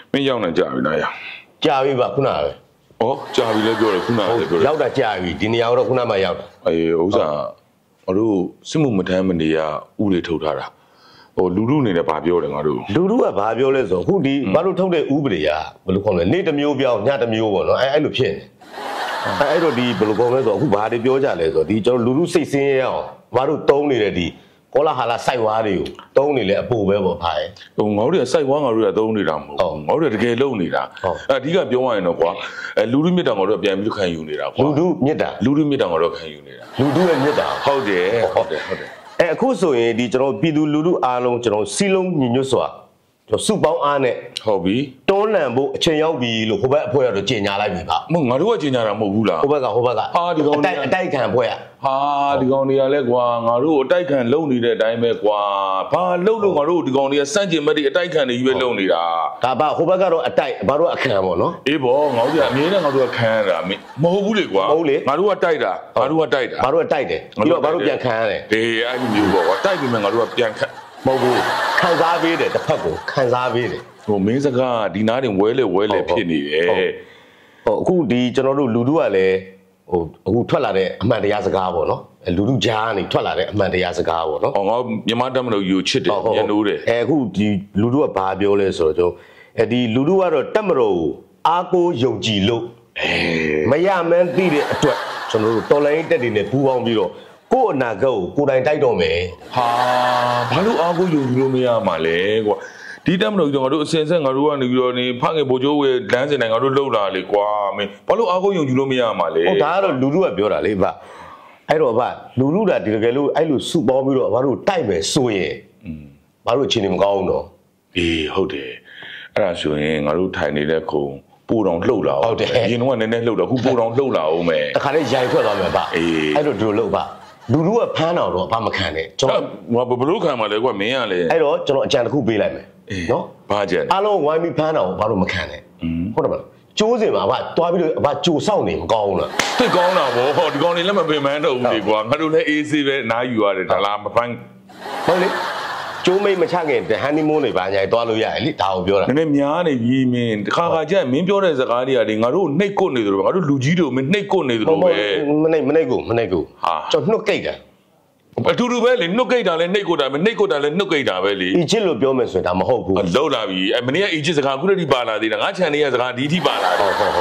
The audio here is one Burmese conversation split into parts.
မင်းရောက်နေကြပြီလားရကြာပြီပါခုနပဲဩကြာပြီလည်းပြောတယ်ခုနလည်းပြောတယ်ရောက်တာကြာပြီဒီနေရာတော့ခုနမှရောက်တာအေးဥစ္စာတို့စစ်မှုမထမ်းမနေရဥတွေထုတ်ထားတာလူလူအနေနဲ့ဗာပြောတယ်ငါတို့လူလူကဗာပြောလဲဆိုအခုဒီဘာလို့ထုတ်တဲ့ဥပဒေကဘယ်လိုခေါ်လဲနေ့တစ်မျိုးပြောင်းညတစ်မျိုးပေါ့နော်အဲ့လိုဖြစ်နေအဲ့တော့ဒီဘယ်လိုခေါ်လဲဆိုအခုဘာတွေပြောကြလဲဆိုဒီကျွန်တော်လူလူစိတ်ဆင်းရဲအောင်ဘာလို့တုံးနေတဲ့ဒီကောလာဟာလာစိုက်ဝါးတွေကိုတုံးနေလဲအပူပဲပေါ့ဖားရဲ့ငါတို့ကစိုက်ဝါးငါတို့ကတုံးနေတာမဟုတ်ဘူးငါတို့ကတကယ်လုံနေတာအဓိကပြောရရင်တော့ကွာလူလူမြစ်တောင်ငါတို့ကပြန်ပြီးခံယူနေတာကွာလူလူမြစ်တာလူလူမြစ်တောင်ငါတို့ခံယူနေတာလူလူရဲ့မြစ်တာဟုတ်တယ်အခုဆိုရင်ဒီကျွန်တော်ပြည်သူလူထုအားလုံးကျွန်တော်စီလုံးညီညွတ်စွာကျွန်တော်စုပေါင်းအားနဲ့ဟုတ်ပြီတွန်းလှန်ဖို့အချိန်ရောက်ပြီလို့ဟိုဘက်အဖွဲ့ကတော့ကြေညာလိုက်ပြီပါမဟုတ်ငါတို့ကကြေညာတာမဟုတ်ဘူးလားဟိုဘက်ကဟာဒီကောင်အတိုက်ခံအဖွဲ့ဟာဒီကောင်တွေကလည်းကွာငါတို့အတိုက်ခံလုံနေတဲ့အတိုင်းပဲကွာဘာလုံလို့ငါတို့ဒီကောင်တွေကစန့်ကျင်မဲ့ဒီအတိုက်ခံတွေကြီးပဲလုံနေတာဒါပါဟိုဘက်ကတော့အတိုက်ဘာတို့အခန့်ပေါ့နော်အေးပေါ့ငါတို့ကအမြဲတမ်းငါတို့ကခံရတာမဟုတ်ဘူးလေကွာမဟုတ်လေငါတို့ကတိုက်တာငါတို့ကတိုက်တာဘာတို့ကတိုက်တယ်ပြီးတော့ဘာတို့ပြန်ခံရတယ်အေးအဲ့လိုမျိုးပေါ့ကွာတိုက်ပြီးမှငါတို့ကပြန်ခံမဟုတ်ဘူးခံစားပေးတယ်တစ်ဖက်ကိုခံစားပေးတယ်မင်းစကားဒီနားတင်ဝဲလေဖြစ်နေတယ်အခုဒီကျွန်တော်တို့လူထုကလည်းအခုထွက်လာတဲ့အမှန်တရားစကားပေါ့နော်လူထုကြားကနေထွက်လာတဲ့အမှန်တရားစကားပေါ့နော်ငါမြန်မာတမလို့ယူချစ်တယ်ညနိုးတယ်အခုဒီလူထုကဘာပြောလဲဆိုတော့ဒီလူထုကတော့တမလို့အားကိုးယုံကြည်လို့မရမှန်းသိတဲ့အတွက်ကျွန်တော်တို့တော်လိုင်းတက်တွေနဲ့ပူးပေါင်းပြီးတော့ကိုယ့်အနာဂတ်ကိုကိုယ်တိုင်တိုက်တော့မယ်ဟာဘာလို့အားကိုးယုံကြည်လို့မရမှာလဲကွာဒီတမလို့ကျွန်တော်တို့အစင်ဆက်ငါတို့ကနေပြီးတော့နေဖခင်ဘိုးကျိုးဝဲလမ်းစင်တိုင်းငါတို့လှုပ်လာလေကွာမင်းဘာလို့အားကိုးယုံကြည်လို့မရမှာလဲဟုတ်ဒါကတော့လူထုကပြောတာလေဗျအဲ့တော့ဗျလူထုကဒီတကယ်လို့အဲ့လိုစုပေါင်းပြီးတော့ဘာလို့တိုက်မယ်ဆိုရင်ဘာလို့အချိန်နေမကောင်းတော့အေးဟုတ်တယ်အဲ့ဒါဆိုရင်ငါတို့ထိုင်နေတဲ့ခုံပို့တော်လှုပ်လာဟုတ်တယ်ရင်တော့နည်းနည်းလှုပ်တော့ခုပို့တော်လှုပ်လာအောင်မယ်တခါလေးရိုင်ထွက်သွားမယ်ဗျအဲ့တော့ဒီလိုလှုပ်ဗျလူထုကဖမ်းတော့ဘာမခံနဲ့ကျွန်တော်ဘလို့ခံမှာလဲကွာမင်းကလေအဲ့တော့ကျွန်တော်အကြံတစ်ခုပေးလိုက်မယ်နော်ဘာကြံအားလုံးဝိုင်းပြီးဖမ်းတော့ဘာလို့မခံနဲ့ဟုတ်တယ်မလားကျိုးစင်မှာဗျတွားပြီးတော့ဗျကြိုဆောက်နေမကောင်းဘူးလားသိကောင်းတာဗောဟောဒီကောင်တွေလည်းမပင်ပန်းတော့ဘူးလေကွာငါတို့လည်းအေးဆေးပဲနားယူရတယ်ဒါလားမဖမ်းဟုတ်လေကျိုးမိတ်မချခင်ဟန်နီမူးနေပါညာတွားလို့ရတယ်လေဒါကိုပြောတာနည်းနည်းများနေကြီးမင်းတစ်ခါကြက်မင်းပြောတဲ့စကားတွေကလေငါတို့နှိတ်ကွနေတယ်လို့ငါတို့လူကြီးတွေကိုမင်းနှိတ်ကွနေတယ်လို့ပဲမနှိတ်ကိုကျွန်တော်နှုတ်ကိတ်တာအတူတူပဲလေနှုတ်ကိတ်တာလဲနှိတ်ကွတာပဲနှိတ်ကွတာလဲနှုတ်ကိတ်တာပဲလေအီဂျစ်လို့ပြောမယ်ဆိုရင်ဒါမဟုတ်ဘူးလောက်လာပြီမနေ့ကအီဂျစ်စကားခုတည်းပါလာသေးတာငါခြံနေရစကားဒီအထိပါလာတယ်ဟုတ်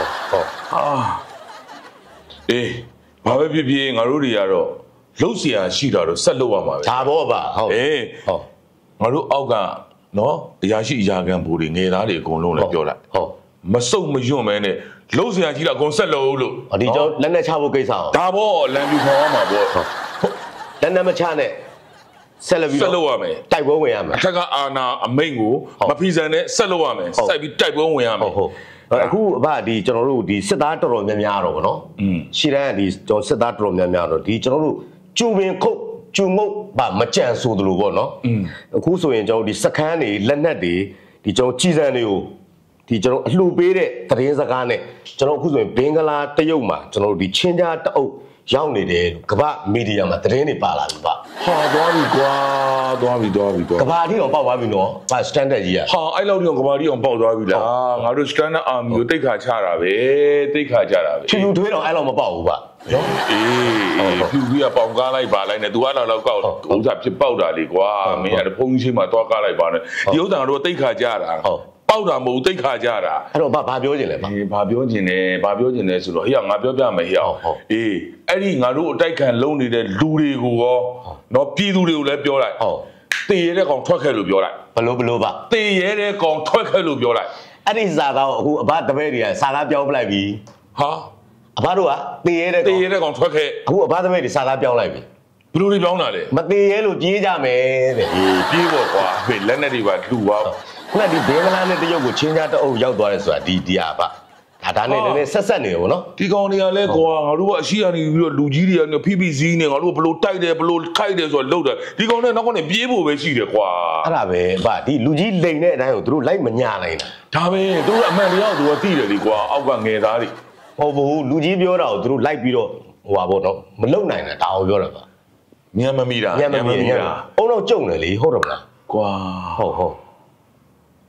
အေးဘာပဲဖြစ်ဖြစ်ငါတို့တွေကတော့လှုပ်เสียရှိတာတော့ဆက်လုပ်ရမှာပဲဒါပေါ့ဗျဟုတ်အေးဟုတ်ငါတို့အောက်ကနော်အရာရှိအရာခံဘူတွေငယ်သားတွေအကုန်လုံးလည်းပြောလိုက်ဟုတ်မစုံမယွန့်မဲနဲ့လှုပ်เสียကြီးတာအကုန်ဆက်လုပ်လို့ဒီကျောင်းလက်နဲ့ချဖို့ကိစ္စဒါပေါ့လမ်းပြခေါ်ရမှာပေါ့လက်နဲ့မချနဲ့ဆက်လုပ်ရမယ်တိုက်ပွဲဝင်ရမယ်အထက်ကအာနာအမိန့်ကိုမဖီဆန်နဲ့ဆက်လုပ်ရမယ်စိုက်ပြီးတိုက်ပွဲဝင်ရမယ်ဟုတ်အခုအဖဒီကျွန်တော်တို့ဒီစစ်သားတော်တော်များများတော့ဗောနော်ရှီတန်းကဒီကျွန်တော်စစ်သားတော်တော်များများတော့ဒီကျွန်တော်တို့ကျူပင်ခုတ်ကျူငုတ်ဗမကြံဆိုသလိုဗောနော်အခုဆိုရင်ကျွန်တော်ဒီစခန်းတွေလက်နက်တွေဒီကျွန်တော်ကြီးစံတွေကိုဒီကျွန်တော်အလှူပေးတဲ့သတင်းစကားနဲ့ကျွန်တော်အခုဆိုရင်ဘင်္ဂလားတရုတ်မှာကျွန်တော်တို့ဒီချင်းကြားတအုပ်ရောက်နေတယ်ကမ္ဘာမီဒီယာမှာသတင်းတွေပါလာပြီပါဟာသွားပြီကွာသွားပြီကမ္ဘာတိအောင်ပေါက်သွားပြီနော်ဗာစတန်ဒတ်ကြီးอ่ะဟာအဲ့လောက်တိအောင်ကမ္ဘာတိအောင်ပေါက်သွားပြီလားငါတို့စတန်ဒတ်အာမီကိုတိတ်ခါချတာပဲဖြူထွေးတော့အဲ့လောက်မပေါက်ဘူးဗာနော်အေးဖြူကြီးကပေါင်ကားလိုက်ပါလိုက်နဲ့ तू အဲ့လောက်ကောက်ဥစ္စာဖြစ်ပေါက်တာလေကွာမင်းအဲ့ဖုန်းကြီးမှာသွားကားလိုက်ပါနဲ့ဒီဥစ္စာတို့တိတ်ခါကြတာဟုတ်ပေါက်တာမဟုတ်တိတ်ခါကြတာအဲ့တော့ဘာပြောချင်လဲဘာပြောချင်လဲဆိုတော့ဟေ့ငါပြောပြမယ်ဟေ့အေးအဲ့ဒီငါတို့အတိုက်ခံလုံနေတဲ့လူတွေကိုရောနော်ပြည်သူတွေကိုလည်းပြောလိုက်တေရဲတဲ့ကောင်ထွက်ခဲ့လို့ပြောလိုက်ဘလို့ပါတေရဲတဲ့ကောင်ထွက်ခဲ့လို့ပြောလိုက်အဲ့ဒီစာသားကိုအခုအဘတပည့်တွေကစာသားပြောင်းပလိုက်ပြီဟာအဘတို့ကတေရဲတဲ့ကောင်ထွက်ခဲ့အခုအဘတပည့်တွေစာသားပြောင်းလိုက်ပြီဘလို့တွေပြောင်းတာလဲမတေရဲလို့ပြေးကြမယ်တဲ့ပြေးပေါ့ကွာဖေးလက်နဲ့တွေပါလှူပါခုနဒီဘင်္ဂလားနဲ့တရုတ်ကိုချင်းကြားတအုပ်ရောက်သွားတယ်ဆိုတာဒီဟာပါဒါနဲ့လည်းဆက်နေတယ်ဗောနော်ဒီကောင်တွေကလည်းကွာငါတို့ကအရှိရနေပြီးတော့လူကြီးတွေကဖိဖိစည်းနေငါတို့ဘလို့တိုက်တယ်ဘလို့ခိုက်တယ်ဆိုတော့လှုပ်တယ်ဒီကောင်တွေနောက်ကနေပြေးဖို့ပဲရှိတယ်ကွာအဲ့ဒါပဲဗျဒီလူကြီးလိန်တဲ့အတိုင်းကိုသူတို့လိုက်မညာနိုင်တာဒါပဲသူတို့အမှန်တရားကိုသူကသိတယ်လေကွာအောက်ကငယ်သားတွေဟုတ်ဘူးလူကြီးပြောတာကိုသူတို့လိုက်ပြီးတော့ဟိုပါဗောနော်မလုံနိုင်တာဒါကိုပြောတာပါမြန်မမီတာအုံတော့ကြုံတယ်လေဟုတ်တယ်မလားကွာဟုတ်ဟ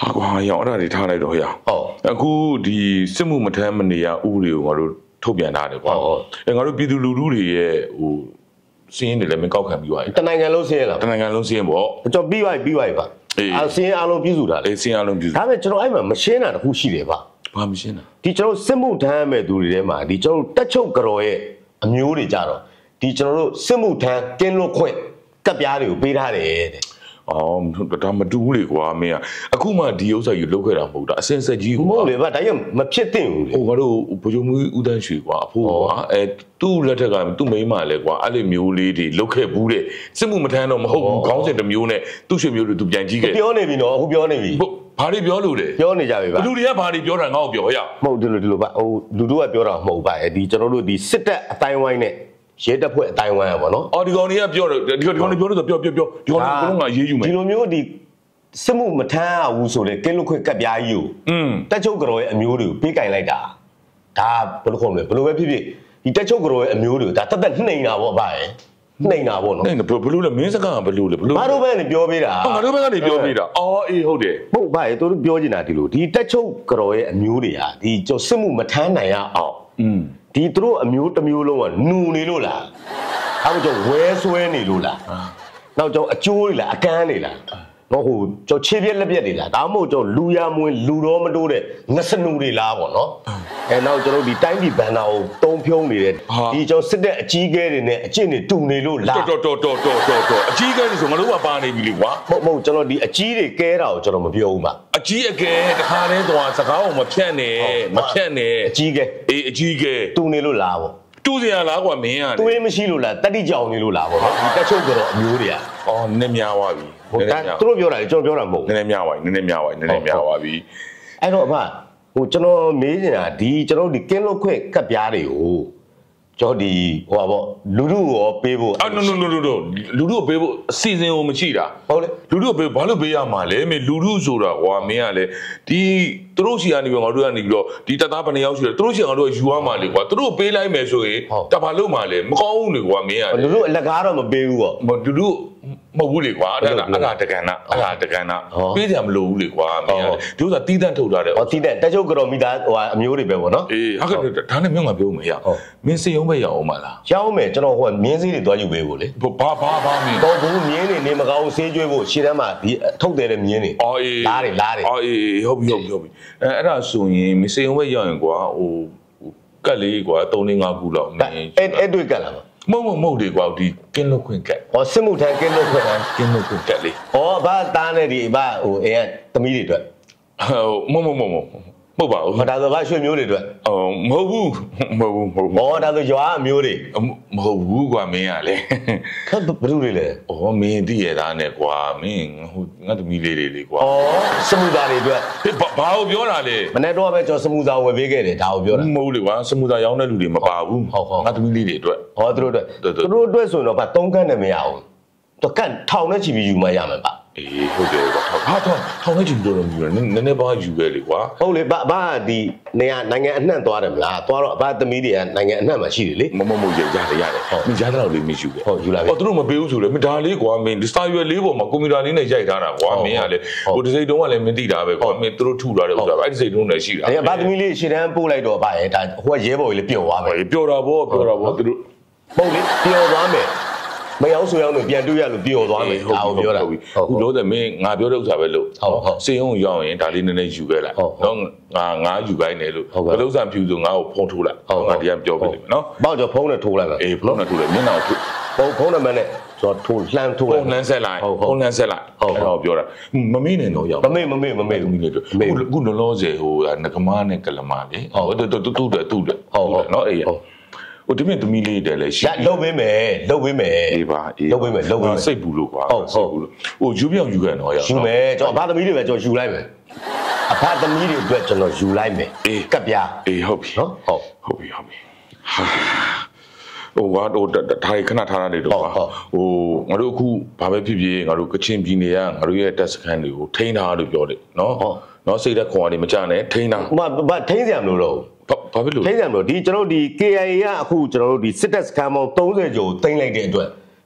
ဟာကွာရောအဲ့ဒါတွေထားလိုက်တော့ရအခုဒီစစ်မှုမထမ်းမနေရဥပဒေကိုငါတို့ထုတ်ပြန်ထားတယ်ကွာငါတို့ပြည်သူလူထုတွေရဲ့ဟိုစင်းနေလည်းမကောက်ခံပြီးသွားပြီတနိုင်ငံလုံးစင်းရလားတနိုင်ငံလုံးစင်းပေါ့ကျွန်တော်ပြီးပါပါစင်းအားလုံးပြည့်စုံတာလေစင်းအားလုံးပြည့်စုံဒါပေမဲ့ကျွန်တော်အဲ့မှာမရှင်းတာတခုရှိတယ်ဗျဘာမရှင်းတာဒီကျွန်တော်စစ်မှုထမ်းမဲ့သူတွေထဲမှာဒီကျွန်တော်တက်ချုပ်ကြော်ရဲ့အမျိုးတွေကြတော့ဒီကျွန်တော်တို့စစ်မှုထမ်းတင်းလို့ခွင့်ကပ်ပြားတွေကိုပေးထားတယ်တဲ့အော်ဒါမတူဘူးလေကွာမင်းအခုမှဒီဥစ္စာကြီးလုတ်ခဲ့တာမဟုတ်တာအစင်ဆက်ကြီးမဟုတ်လေဗျဒါရင်မဖြစ်သင့်ဘူးလေဟိုငါတို့ဘိုးချုပ်မူဦးတန်းရွှေကွာအဖိုးကွာသူ့လက်ထက်ကသူ့မိန်းမလဲကွာအဲ့လိုမျိုးလေးတွေလုတ်ခဲ့ဘူးတဲ့စစ်မှုမထမ်းတော့မဟုတ်ဘူးခေါင်းစဉ်တစ်မျိုးနဲ့သူ့ရွှေမျိုးတွေသူပြန်ကြည့်ခဲ့ပြောနေပြီနော်အခုပြောနေပြီဘာတွေပြောလို့လဲပြောနေကြပြီဗျလူတွေကဘာတွေပြောတာငါ့ကိုပြောရမဟုတ်ဒီလိုဗျဟိုလူတို့ကပြောတာမဟုတ်ပါဒီကျွန်တော်တို့ဒီစစ်တပ်အတိုင်းဝိုင်းနဲ့ရဲတပ်ဖွဲ့အတိုင်းဝိုင်းပါနော်အော်ဒီကောင်တွေကပြောတယ်ဒီကောင်တွေပြောလို့ဆိုပြောဒီကောင်တွေကငါရေးယူမယ်ဒီလိုမျိုးဒီစစ်မှုမထမ်းရဘူးဆိုလေကင်းလွတ်ခွင့်ကပ်ပြားကြီးကိုတက်ချုပ်ကြော်ရဲ့အမျိုးတွေကိုပေးကင်လိုက်တာဒါဘယ်လိုခေါ်မလဲဘယ်လိုပဲဖြစ်ဖြစ်ဒီတက်ချုပ်ကြော်ရဲ့အမျိုးတွေကိုဒါတက်နှိမ်တာပေါ့ဗျာနှိမ်တာပေါ့နော်နှိမ်တယ်ဘယ်လိုလဲမင်းစကားကဘယ်လိုလဲဘယ်လိုငါတို့ဘက်ကနေပြောပေးတာငါတို့ဘက်ကနေပြောပေးတာအော်အေးဟုတ်တယ်ဟုတ်ဗျာသူတို့ပြောနေတာဒီလိုဒီတက်ချုပ်ကြော်ရဲ့အမျိုးတွေဟာဒီကျော်စစ်မှုမထမ်းနိုင်ရအောင်ဒီသူတို့အမျိုးတစ်မျိုးလုံးကနူနေလို့လားအဲ့တော့ဝဲဆွဲနေလို့လားနောက်ကျော်အကျိုးတွေလားအကန်းတွေလားတော့ဟိုကျော်ခြေပြက်လက်ပြက်တွေလားဒါမှမဟုတ်ကျော်လူရမွေးလူတော်မတိုးတဲ့ငစနူတွေလားပေါ့နော်နောက်ကျွန်တော်ဒီတိုင်းပြည်ဘန်နာကိုတုံးဖြုံးနေတဲ့ဒီကျော်စစ်တဲ့အကြီးကဲတွေနဲ့အကျင့်တွေတူနေလို့လားတော်အကြီးကဲတွေဆိုငါတို့ကပါနေပြီလေကွာမဟုတ်ကျွန်တော်ဒီအကြီးတွေကဲတာကိုကျွန်တော်မပြောဘူးပါအကြီးအကဲတခါတည်းသွားစကားကိုမဖြတ်နဲ့အကြီးကဲအေးအကြီးကဲတူနေလို့လားပေါ့တူစရာလားကွာမင်းကတွေးမရှိလို့လားတတိကြောင်နေလို့လားပေါ့နော်ဒီတက်ချုပ်ကတော့အမျိုးတွေကအော်နည်းများသွားပြီဟိုဒါသူတို့ပြောတာလေကျွန်တော်ပြောတာမဟုတ်နည်းများသွားပြီနည်းများသွားပြီအဲ့တော့အဖဟိုကျွန်တော်မေးနေတာဒီကျွန်တော်ဒီကင်းလွတ်ခွင့်ကပ်ပြားတွေကိုကျွန်တော်ဒီဟိုပါပေါ့လူလူရောပေးဖို့ no လူလူပေးဖို့အစီအစဉ်ကိုမရှိတာဟုတ်လေလူလူပေးဘာလို့ပေးရမှာလဲမင်းလူလူဆိုတာကွာမင်းကလေဒီသူတို့စီကနေပြီးငါတို့ကနေပြီးတော့ဒီတပ်သားဘယ်နှယောက်ရှိလဲသူတို့စီငါတို့ယူရမှာလေကွာသူတို့ပေးလိုက်မယ်ဆိုရင်တဘာလို့မှာလဲမကောင်းဘူးလေကွာမင်းကလူလူအလကားတော့မပေးဘူးပေါ့လူလူမဟုတ်ဘူးလေကွာအဲ့ဒါတကန်နာပေးကြမလို့ဘူးလေကွာမင်းကဒီဥစ္စာတီးတန့်ထုတ်ထားတယ်ဟောတီးတန့်တက်ချုပ်ကတော့မိသားဟိုအမျိုးတွေပဲပေါ့နော်အေးဟုတ်ကဲ့ဒါနဲ့မြို့ငါပြောမယ်ရမင်းစေုံပဲရအောင်မလားရအောင်မယ်ကျွန်တော်ဟိုမြင်းစည်းတွေတွားယူပေးဖို့လေဘာမင်းတော့ဘူးမြင်းတွေနေမကောင်းဆေးကျွေးဖို့ရှေ့တန်းမှာဒီထုတ်တယ်တဲ့မြင်းတွေအော်အေးလားတယ်အော်အေးဟုတ်ပြီအဲ့ဒါဆိုရင်မစေုံပဲရရင်ကွာဟိုကတ်လေးကွာ3-5ခုလောက်မင်းအဲ့တွေ့ကတ်လားမဟုတ်လေကွာဒီကင်းလွတ်ခွင့်ကတ်ဟောစစ်မှုထမ်းကင်းလွတ်ခွင့်ကတ်လေးဟောဘာတားနေဒီဘာဟိုအဲသမီးတွေအတွက်မဟုတ်ပါဘူးဒါဆိုဘာရွှေမျိုးတွေအတွက်မဟုတ်ဘူးဟောဒါဆိုရွာအမျိုးတွေမဟုတ်ဘူးကွာမင်းကလေခက်ဘယ်လိုလဲမင်းတည်ရတာနဲ့ကွာမင်းဟိုငါသမီးလေးတွေကွာစမှုသားတွေအတွက်ဘာကိုပြောတာလဲမနေ့တော့ပဲကျွန်တော်စမှုသားဝယ်ပေးခဲ့တယ်ဒါကိုပြောတာမဟုတ်လေကွာစမှုသားရောင်းတဲ့လူတွေမပါဘူးငါသမီးလေးတွေအတွက်ဟောသူတို့အတွက်ဆိုရင်တော့ဗ3ခန့်နဲ့မရဘူးသူကန့်ထောင်နဲ့ချီပြီးယူမှရမှာပါအေးဟုတ်တယ်ကွာဟာထောင်နဲ့ချီပြီးတော့ယူတယ်နည်းနည်းပါယူခဲ့လေကွာဟုတ်လေဘာဒီနိုင်ငံအနှံ့သွားတယ်မလားသွားတော့အဘသမီးတွေကနိုင်ငံအနှံ့မှာရှိတယ်လေမရတယ်မင်းကြားတော့လေးမယူခဲ့ဟုတ်ယူလာပြီသူတို့မပေးဘူးဆိုလေမင်းဒါလေးကွာမင်းဒီစာရွက်လေးပေါ်မှာကွန်ပျူတာလေးနဲ့ရိုက်ထားတာကွာမင်းကလေဟိုဒီစိတ်တုံးကလည်းမသိတာပဲကွာမင်းသူတို့ထုထားတယ်ဥစ္စာပဲအဲ့ဒီစိတ်တုံးနဲ့ရှိတာအဘသမီးလေးရှေ့တန်းပို့လိုက်တော့ဗါရဲ့ဒါဟိုကရဲဘော်ကြီးလေးပျော်သွားမယ်ပျော်တာဗောသူတို့ဟုတ်လေပျော်သွားမယ်မရောက်ဆိုရောက်လို့ပြန်တွေ့ရလို့ပြောသွားမယ်ဒါကိုပြောတာအခုလို့တယ်မင်းငါပြောတဲ့ဥစ္စာပဲလို့စေယုံရောက်ရင်ဒါလေးနည်းနည်းယူခဲ့လိုက်နော်ငါယူခိုင်းတယ်လို့ဘလုံးစံဖြူဆိုငါ့ကိုဖုန်းထိုးလိုက်ငါတရားပြောပြလိမ့်မယ်နော်ပေါ့ကြောဖုန်းနဲ့ထိုးလိုက်ပါအေးဖုန်းနဲ့ထိုးလိုက်မျက်နှာကိုဖုန်းနံပါတ်နဲ့ကျွန်တော်ထိုးလှမ်းထိုးလိုက်ဖုန်းလမ်းဆက်လိုက်အဲ့တော့ပြောတာမမေ့နဲ့တော့ရောက်မမေ့သမီးလေးတို့အခုလောလောဆယ်ဟိုငကမားနဲ့ကလမားလေဟုတ်တယ်နော်အေးဟိုဒီမြင့်သမီးလေးတယ်လေရှိလှုပ်ပေးမယ်အေးပါလှုပ်ပေးမယ်စိတ်ဘူးလို့ကွာစိတ်ဘူးလို့ဟိုယူပြောင်းယူခဲ့တော့ရယူမယ်ကျွန်တော်အဖသမီးတွေပဲကျွန်တော်ယူလိုက်မယ်အဖသမီးတွေအတွက်ကျွန်တော်ယူလိုက်မယ်ကပ်ပြားဟုတ်ပြီနော်ဟုတ်ပြီဟာဟိုကတော့ဒါခဏထားရတယ်တော့ဟိုငါတို့အခုဘာပဲဖြစ်ဖြစ်ငါတို့ကချင်ပြည်နယ်ကငါတို့ရဲ့တက်စခန်းတွေကိုထိန်းထားလို့ပြောတယ်နော်စိတ်သက်ခွန်အားတွေမကြနဲ့ထိန်းထားဘာထိန်းစရာမလိုတော့ဘာဖြစ်လို့ထိန်းစရာမလိုဒီကျွန်တော်ဒီ KIA ကအခုကျွန်တော်တို့ဒီစစ်တပ်စခန်းပေါင်း30ကျော်တင်လိုက်တဲ့အတွက်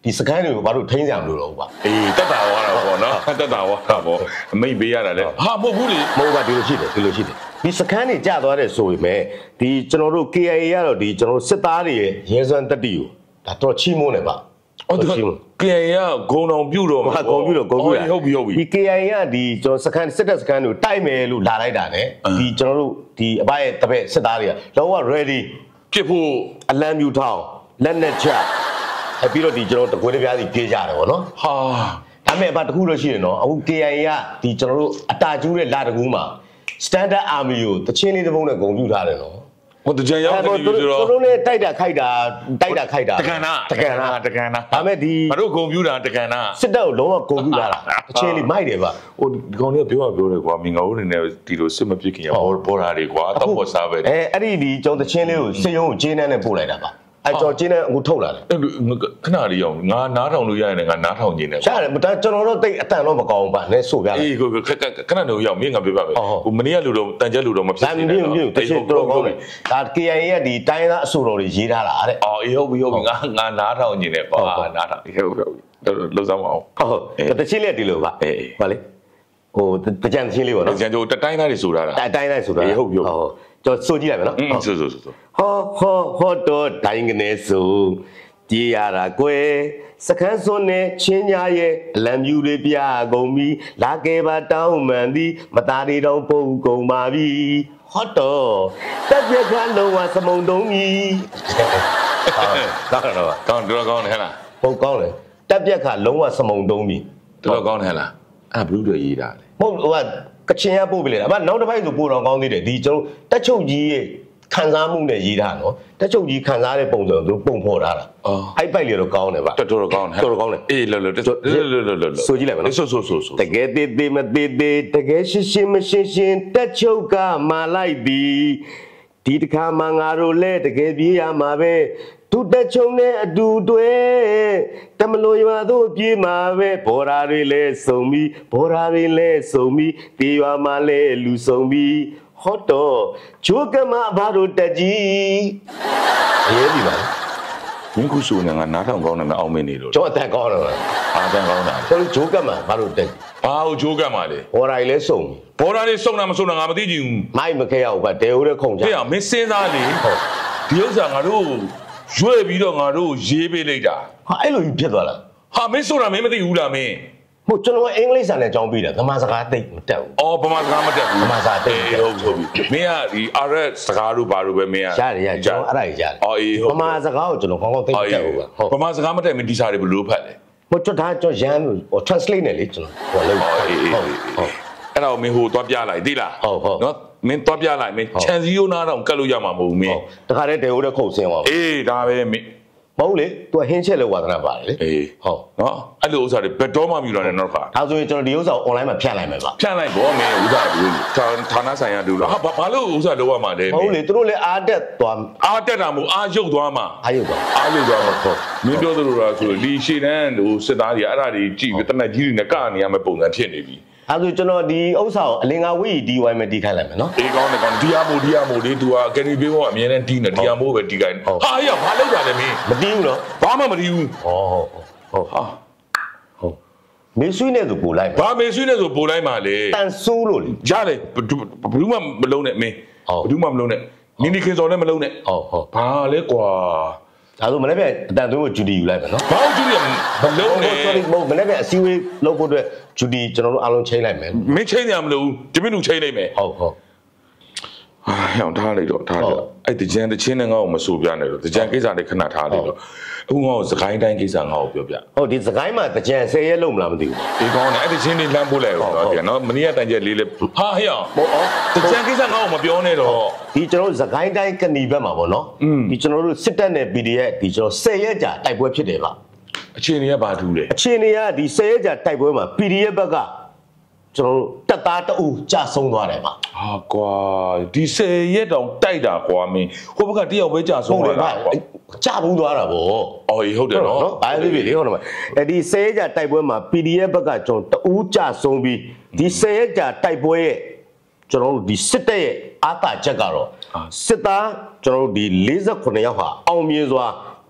ဒီစကန်တွေကိုဘာလို့ထိန်းကြမလို့တော့ဘူးပါအေးတက်တာဝါတာပေါ့နော်တက်တာဝါတာပေါ့အမိတ်ပေးရတာလေဟာမဟုတ်ဘူးလေမဟုတ်ပါဒီလိုရှိတယ်ဒီစကန်တွေကြာသွားတယ်ဆိုပေမဲ့ဒီကျွန်တော်တို့ KIA ရတော့ဒီကျွန်တော်တို့စစ်သားတွေရဲ့ရဲစွမ်းတက်တီကိုဒါတော့ချီးမွမ်းတယ်ပါဟုတ်တယ် KIA ကဂုံတော်ပြုတ်တော့မှာဂုံပြုတ်ဟုတ်ပြီဒီ KIA ကဒီကျွန်တော်စကန်စစ်တပ်စကန်တွေကိုတိုက်မယ်လို့လာလိုက်တာ ਨੇ ဒီကျွန်တော်တို့ဒီအဘရဲ့တပည့်စစ်သားတွေကလောက ready ဖြစ်ဖို့အလံမြူထောင်လက်နဲ့ချပြီးတော့ဒီကျွန်တော်တကွေးတစ်ပြားစီပြေးကြတယ်ဗောနော်ဟာဒါပေမဲ့ဘာတခုလို့ရှိရင်နော်အခု KIA ကဒီကျွန်တော်တို့အတာကျူးတဲ့လာတကူးမှာ standard army ကိုတချင်းလေးတစ်ပုံးနဲ့ဂုံပြူထားတယ်နော်ဟိုတကြံရောက်နေပြီဆိုတော့သူတို့လည်းတိုက်တာခိုက်တာတကန်နာဒါမဲ့ဒီမတို့ဂုံပြူတာတကန်နာစစ်တပ်ကိုလုံးဝဂုံပြူလာတာတချင်းလေးမိုက်တယ်ဗျဟိုဒီကောင်လေးပြောတယ်ကွာမင်္ဂလာဦးနေနဲ့ဒီလိုစစ်မပြစ်ခင်ရပေါ်တာတွေကွာတော့ပေါ်စားပဲအဲ့ဒီကျွန်တော်တချင်းလေးကိုစစ်ရုံးကိုကျင်းနဲ့ပို့လိုက်တာပါအဲ့ကျွန်တော်ကျင်းနဲ့အခုထုတ်လာတယ်ခဏလေးအောင်ငါနားထောင်လို့ရရင်ငါနားထောင်ခြင်းနဲ့ရတယ်မတကျွန်တော်တို့တိတ်အတန်တော့မကောင်းဘူးဗျနဲဆိုပြတယ်အေးခဏလေးရောက်မင်းငါပြပါမယ်ဟိုမနေ့ကလူတော့တန်ချက်လူတော့မဖြစ်ဘူးမြို့တချင်းတော်ကောင်းတယ်ဒါ KIA ရဲ့ဒီတိုင်းသားအဆိုတော်တွေရေးထားတာတဲ့အော်အေးဟုတ်ပြီငါနားထောင်ခြင်းနဲ့ကွာနားထောင်ဟုတ်လုံးဆောင်အောင်ဟုတ်တချင်းလေးဒီလိုဗျဟုတ်လေဟိုတကြံချင်းလေးပေါ့နော်တကြံတို့တိုင်းသားတွေဆိုတာတိုင်းသားဆိုတာဟုတ်ပြီဟုတ်ကျွန်တော်စိုးကြည့်လိုက်မယ်နော်ဆိုဟောတော့တိုင်းကနေဆိုကြည်ရတာကွယ်စခန်းစွန်းနဲ့ချင်းညာရဲ့အလံမြူတွေပြကုန်ပြီလာခဲ့ပါတောင်းမှန်သည်မသားတွေတော့ပုတ်ကုန်ပါပြီဟောတော့တက်ပြက်ခါလုံးဝစမုံတုံးကြီးကောင်းတော့ကောင်းတော့ကောင်းတယ်ဟဲ့လားဟုတ်ကောင်းတယ်တက်ပြက်ခါလုံးဝစမုံတုံးပြီတော်ကောင်းတယ်ဟဲ့လားအဲ့ဘလူးတွေရေးတာလေမဟုတ်ဟိုကချင်ရပို့ပြလေအမနောက်တစ်ပိုက်ဆိုပို့တော့ကောင်းသေးတယ်ဒီကျွန်တော်တက်ချုပ်ကြီးရဲ့ခံစားမှုနဲ့ရေးတာနော်တက်ချုပ်ကြီးခံစားတဲ့ပုံစံသူပုံဖော်ထားတာအဲ့ပိုက်လေတော့ကောင်းတယ်ဗျတော်တော်ကောင်းတယ်အေးလောဆိုကြည့်လိုက်ပါနော်ဆိုတကယ်သေးမသေးတကယ်ရှင်းမရှင်းတက်ချုပ်ကမာလိုက်သည်ဒီတစ်ခါမှငါတို့လဲတကယ်ပြေးရမှာပဲသူတက်ချုံနဲ့အတူတွဲတမလို့ရွာတို့ပြေးမှာပဲဘော်ရာတွေလဲစုံပြီးတေးရွာမှာလဲလူစုံပြီးဟောတော့ချိုးကမဘာတို့တက်ကြီးရေးပြီပါမင်းခုဆိုနေငါနားထောင်ကောင်းတယ်မအောင်မင်းနေလို့ကျွန်တော်အတန်ကောင်းတယ်အားတန်ကောင်းတာကျွန်တော်ချိုးကမဘာတို့တက်ဘာကိုချိုးကမလဲဘော်ရာတွေလဲစုံဘော်ရာတွေစုံတာမစုံတာငါမသိကြဘူးမိုက်မခဲရဘူးဗျတဲဦးတဲ့ခုံချဟေ့မင်းစဉ်းစားလေဟုတ်ဒီဥစ္စာငါတို့ရွေ့ပြီးတော့ငါတို့ရေးပေးလိုက်တာဟာအဲ့လိုကြီးဖြစ်သွားလားဟာမင်းဆိုတာမင်းမသိဘူးလားမင်းဟိုကျွန်တော်အင်္ဂလိပ်စာနဲ့အကြောင်းပြီးတာဗမာစကားသိမတက်ဘူးအော်ဗမာစကားမတက်ဘူးဗမာစကားသိဟုတ်ပြီမင်းကဒီ RS စကားတို့ဘာလို့ပဲမင်းကရတယ်ကျွန်တော်အဲ့ဒါရတယ်အော်အေးဟုတ်ဗမာစကားကိုကျွန်တော်ကောင်းကောင်းသိတက်ဘူးဗျဟုတ်ဗမာစကားမတက်မင်းဒီစာတွေဘယ်လိုဖတ်လဲဟိုကျွန်တော်ရန်ဟို translate နဲ့လေကျွန်တော်ဟိုလောက်အေးဟုတ်အဲ့တော့မင်းဟိုသွားပြလိုက်သိလားဟုတ်နော်မင်းသွားပြလိုက်မင်းချန်စီယိုနာတော့ကတ်လို့ရမှာမဟုတ်ဘူးမင်းတခါတည်းတေဟိုတဲ့ခုတ်ဆင်းသွားအေးဒါပဲမင်းမဟုတ်လေသူဟင်းချက်လို့ဝါသနာပါတယ်လေအေးဟုတ်နော်အဲ့လိုဥစ္စာတွေဘယ်တော့မှမြူတာနဲ့နောက်ခါဒါဆိုရင်ကျွန်တော်ဒီဥစ္စာကို online မှာဖြန့်လိုက်မယ်ဗျဖြန့်လိုက်ပေါ့မင်းဥစ္စာဘူးဌာနဆိုင်ရာတူလားဟာဘာလို့ဥစ္စာလောက်ရမှာလဲမဟုတ်လေသူတို့လည်းအားတက်သွားအားတက်တာမဟုတ်အားရုပ်သွားမှာအားရုပ်သွားမှာဟုတ်မင်းပြောသလိုလားဆိုဒီရှေ့တန်းဟိုစစ်သားတွေအဲ့ဒါတွေကြည့်ပြီးတနက်ကြီးတွေနဲ့ကနေရမယ့်ပုံစံဖြစ်နေပြီအဲ့ဒါကျွန်တော်ဒီဥစ္စာကိုအလင်္ကာဝီဒီဝိုင်းမှာတီးခိုင်းလိုက်မယ်နော်အေးကောင်းတယ်ဒီယာမိုလေသူကကယ်ရီဘေးကအမြဲတမ်းတီးနေဒီယာမိုပဲတီးခိုင်းဟာရဘာလောက်တာလဲမင်းမတီးဘူးနော်ဘာမှမတီးဘူးဟုတ်ဟာဟုတ်မေဆွေးနဲ့ဆိုပို့လိုက်ဘာမေဆွေးနဲ့ဆိုပို့လိုက်ပါလေတန်ဆိုးလို့လေရတယ်ဘယ်သူမှမလုံးနဲ့မင်းဘယ်သူမှမလုံးနဲ့နီနီခင်စော်လည်းမလုံးနဲ့ဟုတ်ဘာလဲကွာဒါဆိုမနေ့ကအတန်သွင်းကိုဂျူဒီယူလိုက်မယ်နော်ဘာဂျူဒီမလုံးနဲ့ sorry မနေ့ကအစည်းအဝေးလုပ်ဖို့အတွက်ဂျူဒီကျွန်တော်တို့အားလုံးချိန်လိုက်မယ်မင်းချိန်ရမလို့တမင်းတို့ချိန်လိုက်မယ်ဟုတ်ဟာဟောင်းထားလိုက်တော့အဲ့တကြံတချင်းနဲ့ငါ့ကိုမဆိုပြနဲ့တော့တကြံကိစ္စလေးခဏထားလိုက်တော့အခုငါ့ကိုစကိုင်းတိုင်းကိစ္စငါ့ကိုပြောပြဟုတ်ဒီစကိုင်းမှာတကြံ10ရက်လုံးမလားမသိဘူးဒီကောင်းတယ်အဲ့တချင်းလေးလှမ်းပို့လိုက်တော့နော်မနေ့ကတန်ချက်လေးလေဟာဟေ့အောင်တကြံကိစ္စငါ့ကိုမပြောနဲ့တော့ဒီကျွန်တော်တို့စကိုင်းတိုင်းကဏီဘက်မှာပေါ့နော်ဒီကျွန်တော်တို့စစ်တပ်နဲ့ PDF ဒီကျွန်တော်10ရက်ကြာတိုက်ပွဲဖြစ်တယ်ဗျအခြေအနေကဘာထူးလဲအခြေအနေကဒီ10ရက်ကြာတိုက်ပွဲမှာ PDF ဘက်ကကျွန်တော်တို့တက်သားတအူကြဆုံးသွားတယ်ဗျဟာကွာဒီ10ရက်တောင်တိုက်တာကွာမင်းဟိုဘက်ကတယောက်ပဲကြဆုံးသွားတာကွာကြဘူးသွားတာဗောအော်ဟုတ်တယ်နော်အားလေးလေဟုတ်တယ်ဒီ10ရက်ကြာတိုက်ပွဲမှာ PDF ဘက်ကကျွန်တော်တအူကြဆုံးပြီးဒီ10ရက်ကြာတိုက်ပွဲရဲ့ကျွန်တော်တို့ဒီစစ်တပ်ရဲ့အာသာချက်ကတော့စစ်သားကျွန်တော်တို့ဒီ48ယောက်ဟာအောင်မြင်စွာတ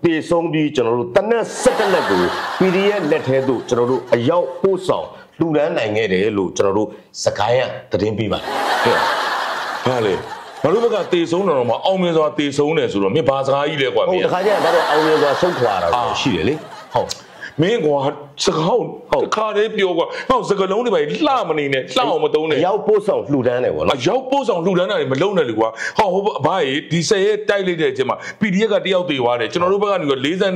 တေဆုံးပြီးကျွန်တော်တို့တနက်17လက်ကို PDF လက်ထဲသို့ကျွန်တော်တို့အရောက်ပို့ဆောင်လူဒန်းနိုင်ခဲ့တယ်လို့ကျွန်တော်တို့စကိုင်းရသတင်းပေးပါတယ်ဟာလေဘာလို့ဘက်ကတေဆုံးတော့မှအောင်မြင်စွာတေဆုံးတယ်ဆိုတော့မင်းဘာစကားကြီးလဲကွာမင်းတခါကျရင်ဘာလို့အောင်မြင်စွာဆုံးခွာတာတော့ရှိတယ်လေဟုတ်မင်းကွာစကားဟုတ်ခါလေးပြောကွာဟောစကလုံးတွေပဲလှမနေနဲ့လှအောင်မတုံးနဲ့ရောက်ပို့ဆောင်လှူဒန်းတယ်ပေါ့နော်ရောက်ပို့ဆောင်လှူဒန်းတာတွေမလုံးနဲ့လေကွာဟောဘာကြီးဒီ10ရက်တိုက်လိုက်တဲ့အချိန်မှာ PDF ကတယောက်တေသွားတယ်ကျွန်တော်တို့ဘက်ကနေ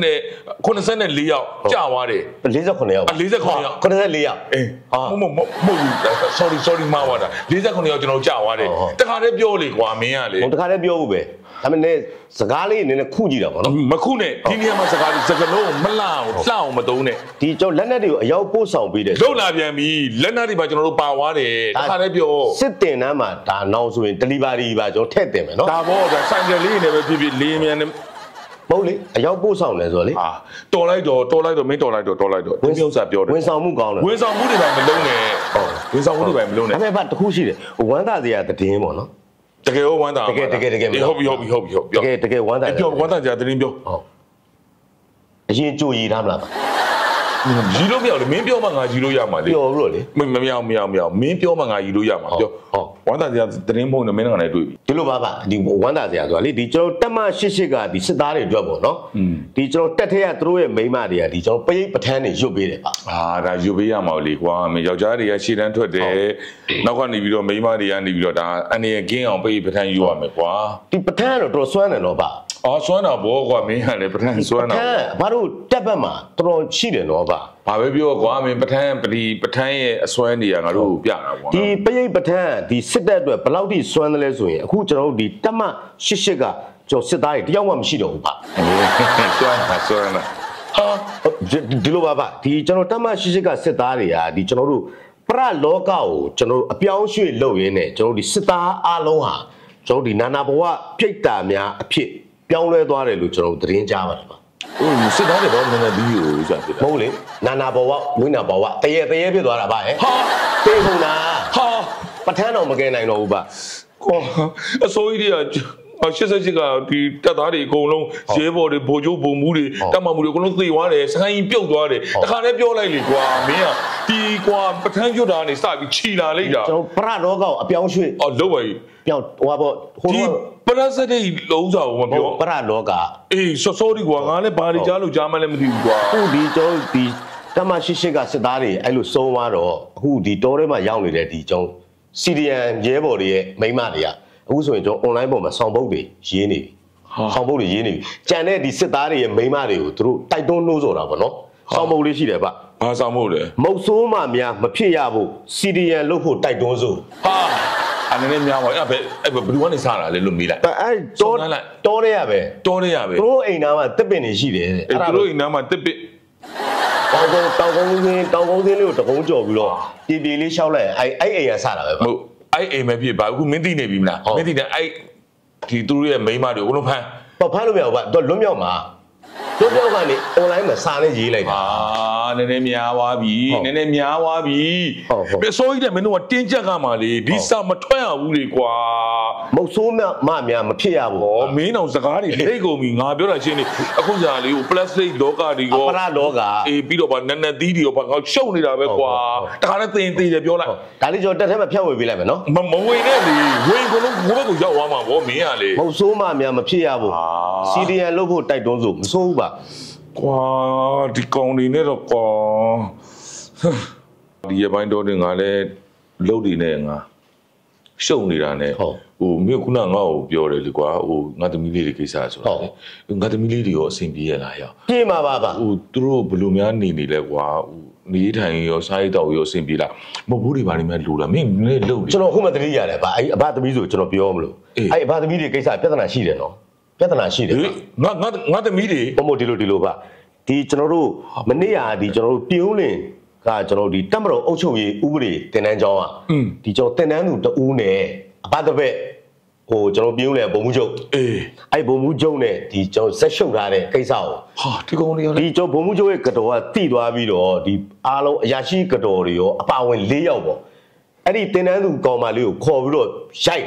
84ယောက်ကြာသွားတယ် 48ယောက် 44ယောက် 84ယောက်အေးမဟုတ် sorry မှားသွားတာ44ယောက်ကျွန်တော်ကြာသွားတယ်တခါတည်းပြောလေကွာမင်းကလေတခါတည်းပြောဖို့ပဲဒါပေမဲ့စကားလေးနည်းနည်းခုကြည့်တာပေါ့နော်မခုနဲ့ဒီနေရာမှာစကားလေးစကလုံးမလှအောင်မတုံးနဲ့ဒီကျွန်တော်လက်နက်တွေကိုအရောက်ပို့ဆောင်ပေးတယ်လုံလာပြန်ပြီလက်နက်တွေပါကျွန်တော်တို့ပါသွားတယ်တခါတည်းပြောစစ်တင်နှမ်းမှာဒါနောက်ဆိုရင် delivery ပါကျွန်တော်ထည့်တင်မယ်နော်ဒါပေါ့ဒါဆိုင်ကယ်လေးနဲ့ပဲဖြစ်ဖြစ်လေးမြန်နဲ့မဟုတ်လေအရောက်ပို့ဆောင်တယ်ဆိုတော့လေတော်လိုက်တော့မင်းတော်လိုက်တော့ဒီမျိုးစာပြောတယ်ဝန်ဆောင်မှုကောင်းတယ်ဝန်ဆောင်မှုတွေပါမလုံးနဲ့ဝန်ဆောင်မှုတွေပါမလုံးနဲ့ဒါပေမဲ့တခုရှိတယ်ဝမ်းသာစရာသတင်းပေါ့နော်တကယ်ဝမ်းသာတကယ်ဟုတ်ပြီတကယ်ဝမ်းသာပြောဝမ်းသာကြသတင်းပြောဟုတ်အရင်ကြိုရည်ထားမလားရီလို့မရဘူးမင်းပြောမှငါရီလို့ရမှာလေပြောလို့လေမရမင်းပြောမှငါရီလို့ရမှာပြောဝမ်းသာစရာသတင်းပုံနဲ့မင်းကလည်းတွေ့ပြီဒီလိုပါဒီဝမ်းသာစရာဆိုတာလေဒီကျွန်တော်တက်မ88ကဒီစစ်သားတွေအတွက်ပေါ့နော်ဒီကျွန်တော်တက်ထဲကသူတို့ရဲ့မိန်းမတွေကဒီကျွန်တော်ပရိတ်ပထန်းတွေရွတ်ပေးတယ်ပါဒါရွတ်ပေးရမှာလေကွာမင်းယောက်ျားတွေကရှေ့တန်းထွက်တယ်နောက်ကနေပြီးတော့မိန်းမတွေကနေပြီးတော့ဒါအနေနဲ့ကင်းအောင်ပရိတ်ပထန်းရွတ်ရမယ်ကွာဒီပထန်းတော့တော်စွမ်းတယ်တော့ပါစွမ်းတာဘောကွာမင်းကလည်းပထန်းစွမ်းတာဘာလို့တက်ဘက်မှာတော်ရှိတယ်နော်ပါဘာပဲပြောကွာမင်းပထန်းရဲ့အစွမ်းနေရငါတို့ပြတာကွာဒီပရိတ်ပထန်းဒီစစ်တပ်အတွက်ဘယ်လောက်ထိစွမ်းတယ်လဲဆိုရင်အခုကျွန်တော်တို့ဒီတက်မ88ကကျွန်တော်စစ်သားတွေတယောက်မှမရှိတော့ဘူးပါစွမ်းတာဒီလိုပါဒီကျွန်တော်တက်မ88ကစစ်သားတွေကဒီကျွန်တော်တို့ပရလောကကိုကျွန်တော်တို့အပြောင်းရွှေ့လုပ်ရင်းနဲ့ကျွန်တော်တို့ဒီစစ်သားအားလုံးဟာကျွန်တော်ဒီနာနာဘဝပြိတ္တာများအဖြစ်ပြောင်းလဲသွားတယ်လို့ကျွန်တော်သတင်းကြားပါတယ်ပါစစ်သားတွေတော့နည်းနည်းပြီးကိုကြာဖြစ်တယ်မဟုတ်လေနာနာဘဝဝိညာဘဝတရေဖြစ်သွားတာပါဟဲ့တေးဟုတ်လားပထန်းတော်မကဲနိုင်တော့ဘူးပါကွာအစိုးရတွေက88ကဒီတပ်သားတွေအကုန်လုံးရဲဘော်တွေဗိုလ်ချုပ်ဗိုလ်မှူးတွေတပ်မမှုတွေအကုန်လုံးသေသွားတယ်စကိုင်းပြုတ်သွားတယ်တခါတည်းပြောလိုက်လေကွာမင်းကဒီကွာပထန်းကျွတ်တာနေစပြီးခြီလာလိုက်တာကျွန်တော်ပရလောကောအပြောင်းရွှေ့လုံးပါပြောင်းဟိုပေါ့ဒီပရစတဲ့လုံးစာကိုမပြောပရလောကစောဒီကွာငါလည်းဘာတွေကြားလို့ကြားမှလည်းမသိဘူးကွာအခုဒီကျွန်တော်ဒီတမရှိကစစ်သားတွေအဲ့လိုစုံသွားတော့အခုဒီတောထဲမှာရောက်နေတဲ့ဒီကျွန်တော်စီရီယန်ရဲဘော်တွေရဲ့မိန်းမတွေကအခုဆိုရင်ကျွန်တော် online ပေါ်မှာဆောင်ပုတ်တွေရေးနေပြီဆောင်ပုတ်တွေရေးနေပြီကြံတဲ့ဒီစစ်သားတွေရဲ့မိန်းမတွေကိုသူတို့တိုက်တွန်းနှိုးဆော်တာပေါ့နော်ဆောင်ပုတ်လေးရှိတယ်ဗျဘာဆောင်ပုတ်လဲမုတ်ဆိုးမှများမဖြစ်ရဖို့စီရီယန်လုပ်ဖို့တိုက်တွန်းစို့အနေနဲ့များပါအဲ့ဘယ်သူကနေစားတာလဲလို့မေးလိုက်အဲ့တောရဲရပဲသူတို့အိမ်သားမှာတစ်ပင်နေရှိတယ်အဲ့သူတို့အိမ်သားမှာတစ်ပင်တောင်ကုန်းစင်းလေးကိုတကုန်းကြော်ပြီးတော့ပြေလေးရှောက်လိုက်အဲ့အိမ်ကစားတာပဲဟုတ်အဲ့အိမ်ပဲဖြစ်ပါအခုမင်းသိနေပြီမလားမင်းသိတယ်အဲ့ဒီသူတို့ရဲ့မိန်းမတွေအကုန်လုံးဖမ်းလို့မရဘူးဗျတော့လွတ်မြောက်မှာလွတ်မြောက်ကနေ online မှာစာနဲ့ရေးလိုက်တာနည်းနည်းများသွားပြီပြစိုးကြီးတဲ့မင်းတို့ကတင်းကြပ်ကမှလေဒီစာမထွက်ရဘူးလေကွာမုတ်ဆိုးမများမဖြစ်ရဘူးမင်းအောင်စကားတွေလိတ်ကုန်ပြီငါပြောတာရှင်းနေအခုကြာလေးကို plastic လောကတွေရောအပရလောကပြီးတော့ဗာနက်သီးတွေရောဗာငါရှုပ်နေတာပဲကွာတခါနဲ့တင်တယ်ပြောလိုက်ဒါလေးကျွန်တော်တက်ထဲမှာဖြတ်ဝေပေးလိုက်မယ်နော်မဝင်နဲ့လေဝင်ကုန်လုံးဘိုးဘက်ကိုရောက်သွားမှာဗောမင်းကလေမုတ်ဆိုးများမဖြစ်ရဘူးစီရီယန်လုပ်ဖို့တိုက်တွန်းစို့မဆိုးဘူးပါကွာဒီကောင်တွေနဲ့တော့ကွာဒီရပိုင်းတော့ငါလည်းလှုပ်နေနဲ့ငါရှုံနေတာနဲ့ဟိုမြို့ခုနငါ့ကိုပြောတယ်လေကွာဟိုငါသမီးလေးတွေကိစ္စဆိုတာလေငါသမီးလေးတွေရောအဆင်ပြေရလားရောပြေးမှာပါဟိုသူတို့ဘယ်လိုများနေလဲကွာဟိုနေထိုင်ရောစားရတော့ရောအဆင်ပြေလားမဟုတ်ဘူးတွေဘာတွေများလိုလားမင်းလည်းလှုပ်ကျွန်တော်ခုမှတတိရတယ်ဗျအဲ့အဘသမီးဆိုကျွန်တော်ပြောမလို့အဲ့အဘသမီးတွေကိစ္စပြဿနာရှိတယ်နော်ပြဿနာရှိတယ်ငါသမီးတွေဘုံဒီလိုပါဒီကျွန်တော်တို့မနေ့ကဒီကျွန်တော်တို့ပြုံးလင်ကကျွန်တော်ဒီတက်မတော်အုပ်ချုပ်ရေးဥပဒေတင်တန်းကျောင်းอ่ะဒီကျွန်တော်တင်တန်းသူတဦးနဲ့အဘတစ်ဘက်ဟိုကျွန်တော်ပြုံးလင်ဘုံမှုချုပ်အဲ့ဘုံမှုချုပ်နဲ့ဒီကျွန်တော်ဆက်ရှုပ်ထားတဲ့ကိစ္စကိုဒီကောင်တွေဒီကျွန်တော်ဘုံမှုချုပ်ရဲ့ကတော်ကတိသွားပြီးတော့ဒီအားလုံးအရာရှိကတော်တွေရောအပါဝင်၄ယောက်ပေါ့အဲ့ဒီတင်တန်းသူကောင်မလေးကိုခေါ်ပြီးတော့ရိုက်တာ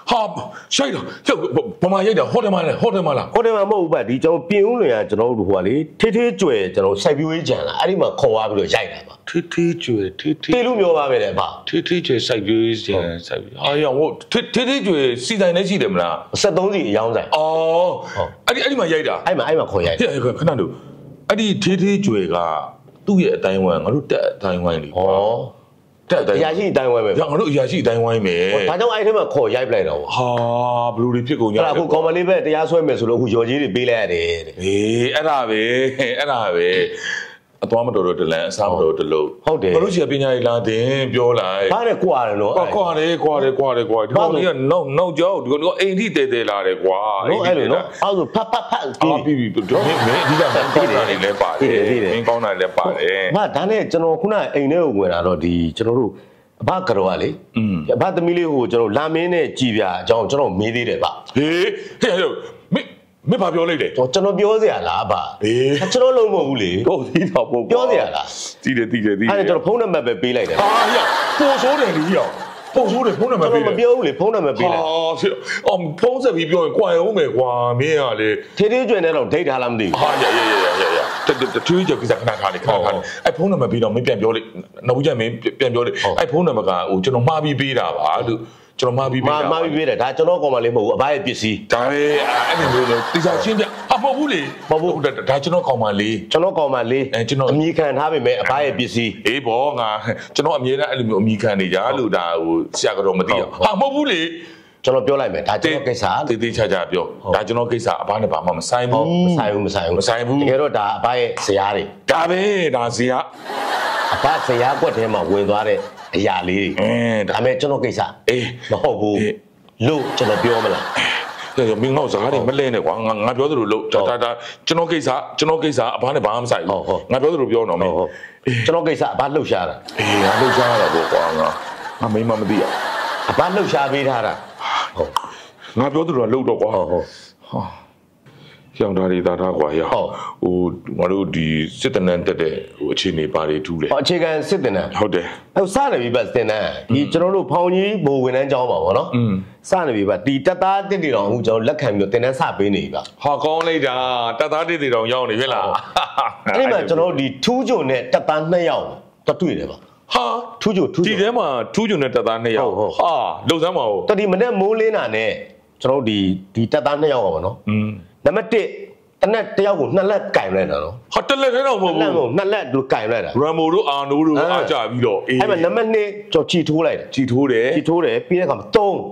ရှိုက်တော့ဘမရိုက်တာဟောတယ်မလားဟိုတယ်မှာမဟုတ်ဘူးဗျဒီကျွန်တော်ပြင်ဦးလွင်ကကျွန်တော်တို့ဟိုကလေထေးထေးကျွယ်ကျွန်တော်စိုက်ပြိုးရေးကြံလာအဲ့ဒီမှာခေါ်သွားပြီးတော့ရိုက်တာပါထေးကျွယ်တေးလို့ပြောပါပဲလေဗျထေးကျွယ်စိုက်ပြိုးရေးကြံစိုက်ပြိုးရောဟိုထေးကျွယ်စီတိုင်းလည်းရှိတယ်မလား 73စီအယောင်းဆိုင်အဲ့ဒီမှာရိုက်တာအဲ့မှာခေါ်ရိုက်ခဏတို့အဲ့ဒီထေးကျွယ်ကသူ့ရဲ့အတိုင်းဝိုင်းငါတို့တက်အတိုင်းဝိုင်းလေတက်တယ်အရာရှိအတိုင်းဝိုင်းပဲငါတို့အရာရှိအတိုင်းဝိုင်းပဲဒါကြောင့်အဲ့ထဲမှာခေါ်ရိုက်ပလိုက်တော့ဘလူတွေဖြစ်ကုန်ကြတယ်အခုကောင်မလေးပဲတရားစွဲမယ်ဆိုလို့အခုရော်ကြီးတွေပေးလိုက်ရတယ်တဲ့အဲ့ဒါပဲအသွားမတော်တော့တလန်အစားမတော်တလို့ဟုတ်တယ်ဘာလို့ရှိရပညာရေးလာတင်ပြောလိုက်ဘာလဲကွာတယ်လို့ကွာတယ်ဒီကောင်လေးကနောက်ကြောက်ဒီကောင်ကအိမ်ထိတဲလာတယ်ကွာအဲ့လိုနော်အဲ့ဆိုဖတ်ပြီးမင်းအဓိကမင်းကောင်းတာတွေလည်းပါတယ်မင်းကောင်းတာလည်းပါတယ်ဒါနဲ့ကျွန်တော်ခုနအိမ်ထဲကိုဝင်လာတော့ဒီကျွန်တော်တို့အဘကတော့ကလေအဘသမီးလေးကိုကျွန်တော်လာမင်းနဲ့ကြည်ပြအကြောင်းကျွန်တော်မေးသေးတယ်ဗျဟေးမင်းဘာပြောလိုက်လဲကျွန်တော်ပြောစရာလားဗျကျွန်တော်လုံးမဟုတ်ဘူးလေဟုတ်သေးတော့ပြောစရာလားတည်တယ်အဲ့ဒါကျွန်တော်ဖုန်းနံပါတ်ပဲပေးလိုက်တယ်ပို့ဆိုးတယ်လေပို့ဆိုးတယ်ဖုန်းနံပါတ်ပေးတယ်ကျွန်တော်မပြောဘူးလေဖုန်းနံပါတ်ပေးလိုက်ဖုန်းဆက်ပြီးပြောရင်ကွာရုံးမယ်ကွာမင်းကလေထေးထေးကျွန်းနဲ့တော့ဒိတ်ထားလားမသိဘူးထူးကြောက်ကိစ္စခဏထားလေအဲ့ဖုန်းနံပါတ်ပြီးတော့မင်းပြန်ပြောလေနောက်ကြမင်းပြန်ပြောလေအဲ့ဖုန်းနံပါတ်ကဟိုကျွန်တော်မှားပြီးပေးတာပါလို့ကျွန်တော်မှားပြီးပေးတယ်ဒါကျွန်တော်ကောင်မလေးမဟုတ်ဘူးအဘရဲ့ပစ္စည်းဒါပဲအဲ့ဒီလိုတိကျချင်းပြမဟုတ်ဘူးလေမဟုတ်ဘူးဒါကျွန်တော်ကောင်မလေးကျွန်တော်အမိခံထားပေမဲ့အဘရဲ့ပစ္စည်းအေးဘောငါကျွန်တော်အမြဲတမ်းအဲ့လိုမျိုးအမိခံနေကြလို့ဒါဟိုဆရာကတော့မသိတော့မဟုတ်ဘူးလေကျွန်တော်ပြောလိုက်မယ်ဒါကျွန်တော်ကိစ္စတေးချာပြောဒါကျွန်တော်ကိစ္စအဘနဲ့ဘာမှမဆိုင်ဘူးမဆိုင်ဘူးတကယ်တော့ဒါအဘရဲ့ဇရာတွေဒါပဲဒါဇရာအဘဇရာကွက်ထဲမှာဝင်သွားတဲ့အရာလေးတွေဒါမဲ့ကျွန်တော်ကိစ္စမဟုတ်ဘူးလို့ကျွန်တော်ပြောမလားမင်းငေါ့စကားတွေမလဲနဲ့ကွာငါပြောသလိုလို့ဒါကျွန်တော်ကိစ္စအဘနဲ့ဘာမှမဆိုင်ဘူးငါပြောသလိုပြောတော့မင်းကျွန်တော်ကိစ္စအဘလှုပ်ရှားတာငါလှုပ်ရှားတာပေါ့ကွာငါမိမမသိရအဘလှုပ်ရှားပေးထားတာဟုတ်ငါပြောသလိုလှုပ်တော့ကွာဟုတ်ရောင်တာတွေတာထားကွာရဟိုငါတို့ဒီစစ်တနန်းတက်တဲ့ဟိုအခြေအနေပါတွေထူးတယ်အခြေခံစစ်တနန်းဟုတ်တယ်ဟိုစနေပြီပတ်စစ်တနန်းဒီကျွန်တော်တို့ဖောင်ကြီးဘိုဝင်တန်းကျောင်းပါဗောနော်စနေပြီပတ်ဒီတက်သားတစ်တီတော်အခုကျွန်တော်လက်ခံပြီးတော့တင်တန်းစပေးနေပြီပါဟာကောင်းလိုက်တာတက်သားတစ်တီတော်ရောက်နေပြီလားအဲ့ဒီမှာကျွန်တော်တို့ဒီထူးဂျုံနဲ့တက်သား2ယောက်တွေ့တယ်ပါဟာထူးဂျုံဒီထဲမှာထူးဂျုံနဲ့တက်သား2ယောက်ဟာလုံစမ်းပါဦးတတိမနဲ့မိုးလင်းတာနဲ့ကျွန်တော်တို့ဒီတက်သား2ယောက်ပါဗောနော်နံပါတ်1တနက်တယောက်ကို2လက်ကင်လိုက်တာနော်ဟာတက်လက်ထဲတော့မဟုတ်ဘူး 2လက်တို့ကင်လိုက်တာရမ်မိုတို့အာနိုတို့အားကြပြီးတော့အဲ့မှာနံပါတ်2ကျွန်တော်ချီထိုးလိုက်တယ်ချီထိုးတယ်ပြီးတဲ့အခါမှာ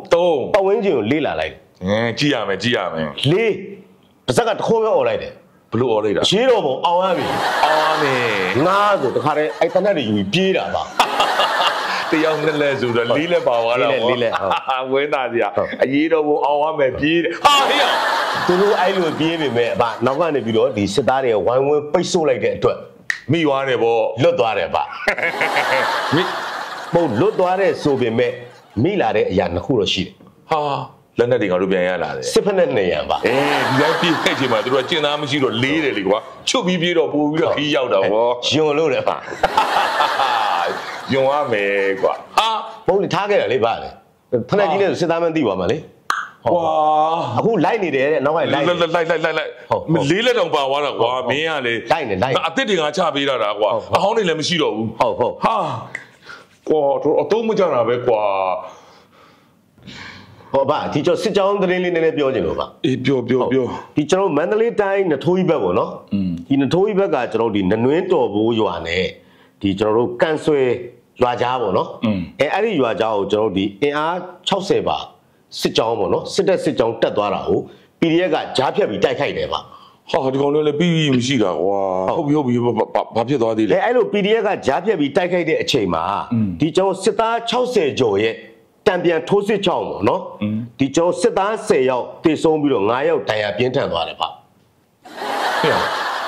3ပတ်ဝန်းကျင်ကိုလေးလာလိုက်ကြည့်ရမယ် 4ပါဇက်ကတခိုးပဲអော်လိုက်တယ်ဘလို့អော်လိုက်တာရှင်းတော့ဘုံအောင်ရပြီ9ဆိုတခါတည်းအဲ့တနက်တွေယူပြေးတာပါတယောက်နဲ့လဲဆိုတော့လေးလက်ပါသွားတာလေးလက်ဝင်းသားစီအရေးတော့ဘုံအောင်ရမယ်ပြေးတယ်ဟာဟေ့သူတို့အဲ့လိုပြေးပေမဲ့အဘနောက်ကနေပြီးတော့ဒီစစ်သားတွေဝိုင်းဝန်းပိတ်ဆို့လိုက်တဲ့အတွက်မိသွားတယ်ဗောလွတ်သွားတယ်ဗျမိပုံလွတ်သွားတဲ့ဆိုပေမဲ့မိလာတဲ့အရာနှစ်ခုတော့ရှိတယ်ဟာလက်နဲ့တွေငါတို့ပြန်ရလာတယ်စစ်ဖက်နဲ့နေရပါဒီတိုင်းပြေးတဲ့အချိန်မှာသူတို့ကကျင်သားမရှိတော့လေးတယ်လေကွာချုပ်ပြီးပြေးတော့ပို့ပြီးတော့ခီးရောက်တာဗောယွန်လို့တယ်ဗျယွန်ရမယ်ကွာဟာပုံလေးထားခဲ့တယ်လေဗျလေဖက်နဲ့ကြီးနဲ့စစ်သားမသိပါမှာလေကွာအခုလိုက်နေတယ်တဲ့နောက်ကလိုက်လေးလက်တောင်ပါသွားတာကွာမင်းကလေလိုက်နေအစ်စ်တွေကချပေးတာကွာအဟောင်းတွေလည်းမရှိတော့ဘူးဟုတ်ဟာကွာတော့အတုံးမကြတာပဲကွာဟောဗျဒီကျွန်တော်စစ်ကြောင်းသတင်းလေးနည်းနည်းပြောချင်လို့ဗျအေးပြောဒီကျွန်တော်မန္တလေးတိုင်းနထိုးကြီးဘက်ပေါ့နော်ဒီနထိုးကြီးဘက်ကကျွန်တော်ဒီနနွင်းတော်ဘိုးရွာနဲ့ဒီကျွန်တော်တို့ကန်ဆွဲရွာကြားပေါ့နော်အဲ့ဒီရွာကြားကိုကျွန်တော်ဒီအင်အား60ပါစစ်ကြောင်းပေါ့နော်စစ်ကြောင်းတက်သွားတာကို PDF ကကြားဖြတ်ပြီးတိုက်ခိုက်တယ်ဗျဟာဒီကောင်လည်းပြီးမရှိတာကွာဟုတ်ပြီဘာဖြစ်သွားသေးလဲအဲ့လို PDF ကကြားဖြတ်ပြီးတိုက်ခိုက်တဲ့အချိန်မှာဒီကျွန်တော်စစ်သား60ကျော်ရဲ့တံပြန်ထိုးစစ်ချောင်းပေါ့နော်ဒီကျွန်တော်စစ်သား10ယောက်တေဆုံးပြီးတော့9ယောက်ဒဏ်ရာပြင်းထန်သွားတယ်ဗျဟဲ့ဗျ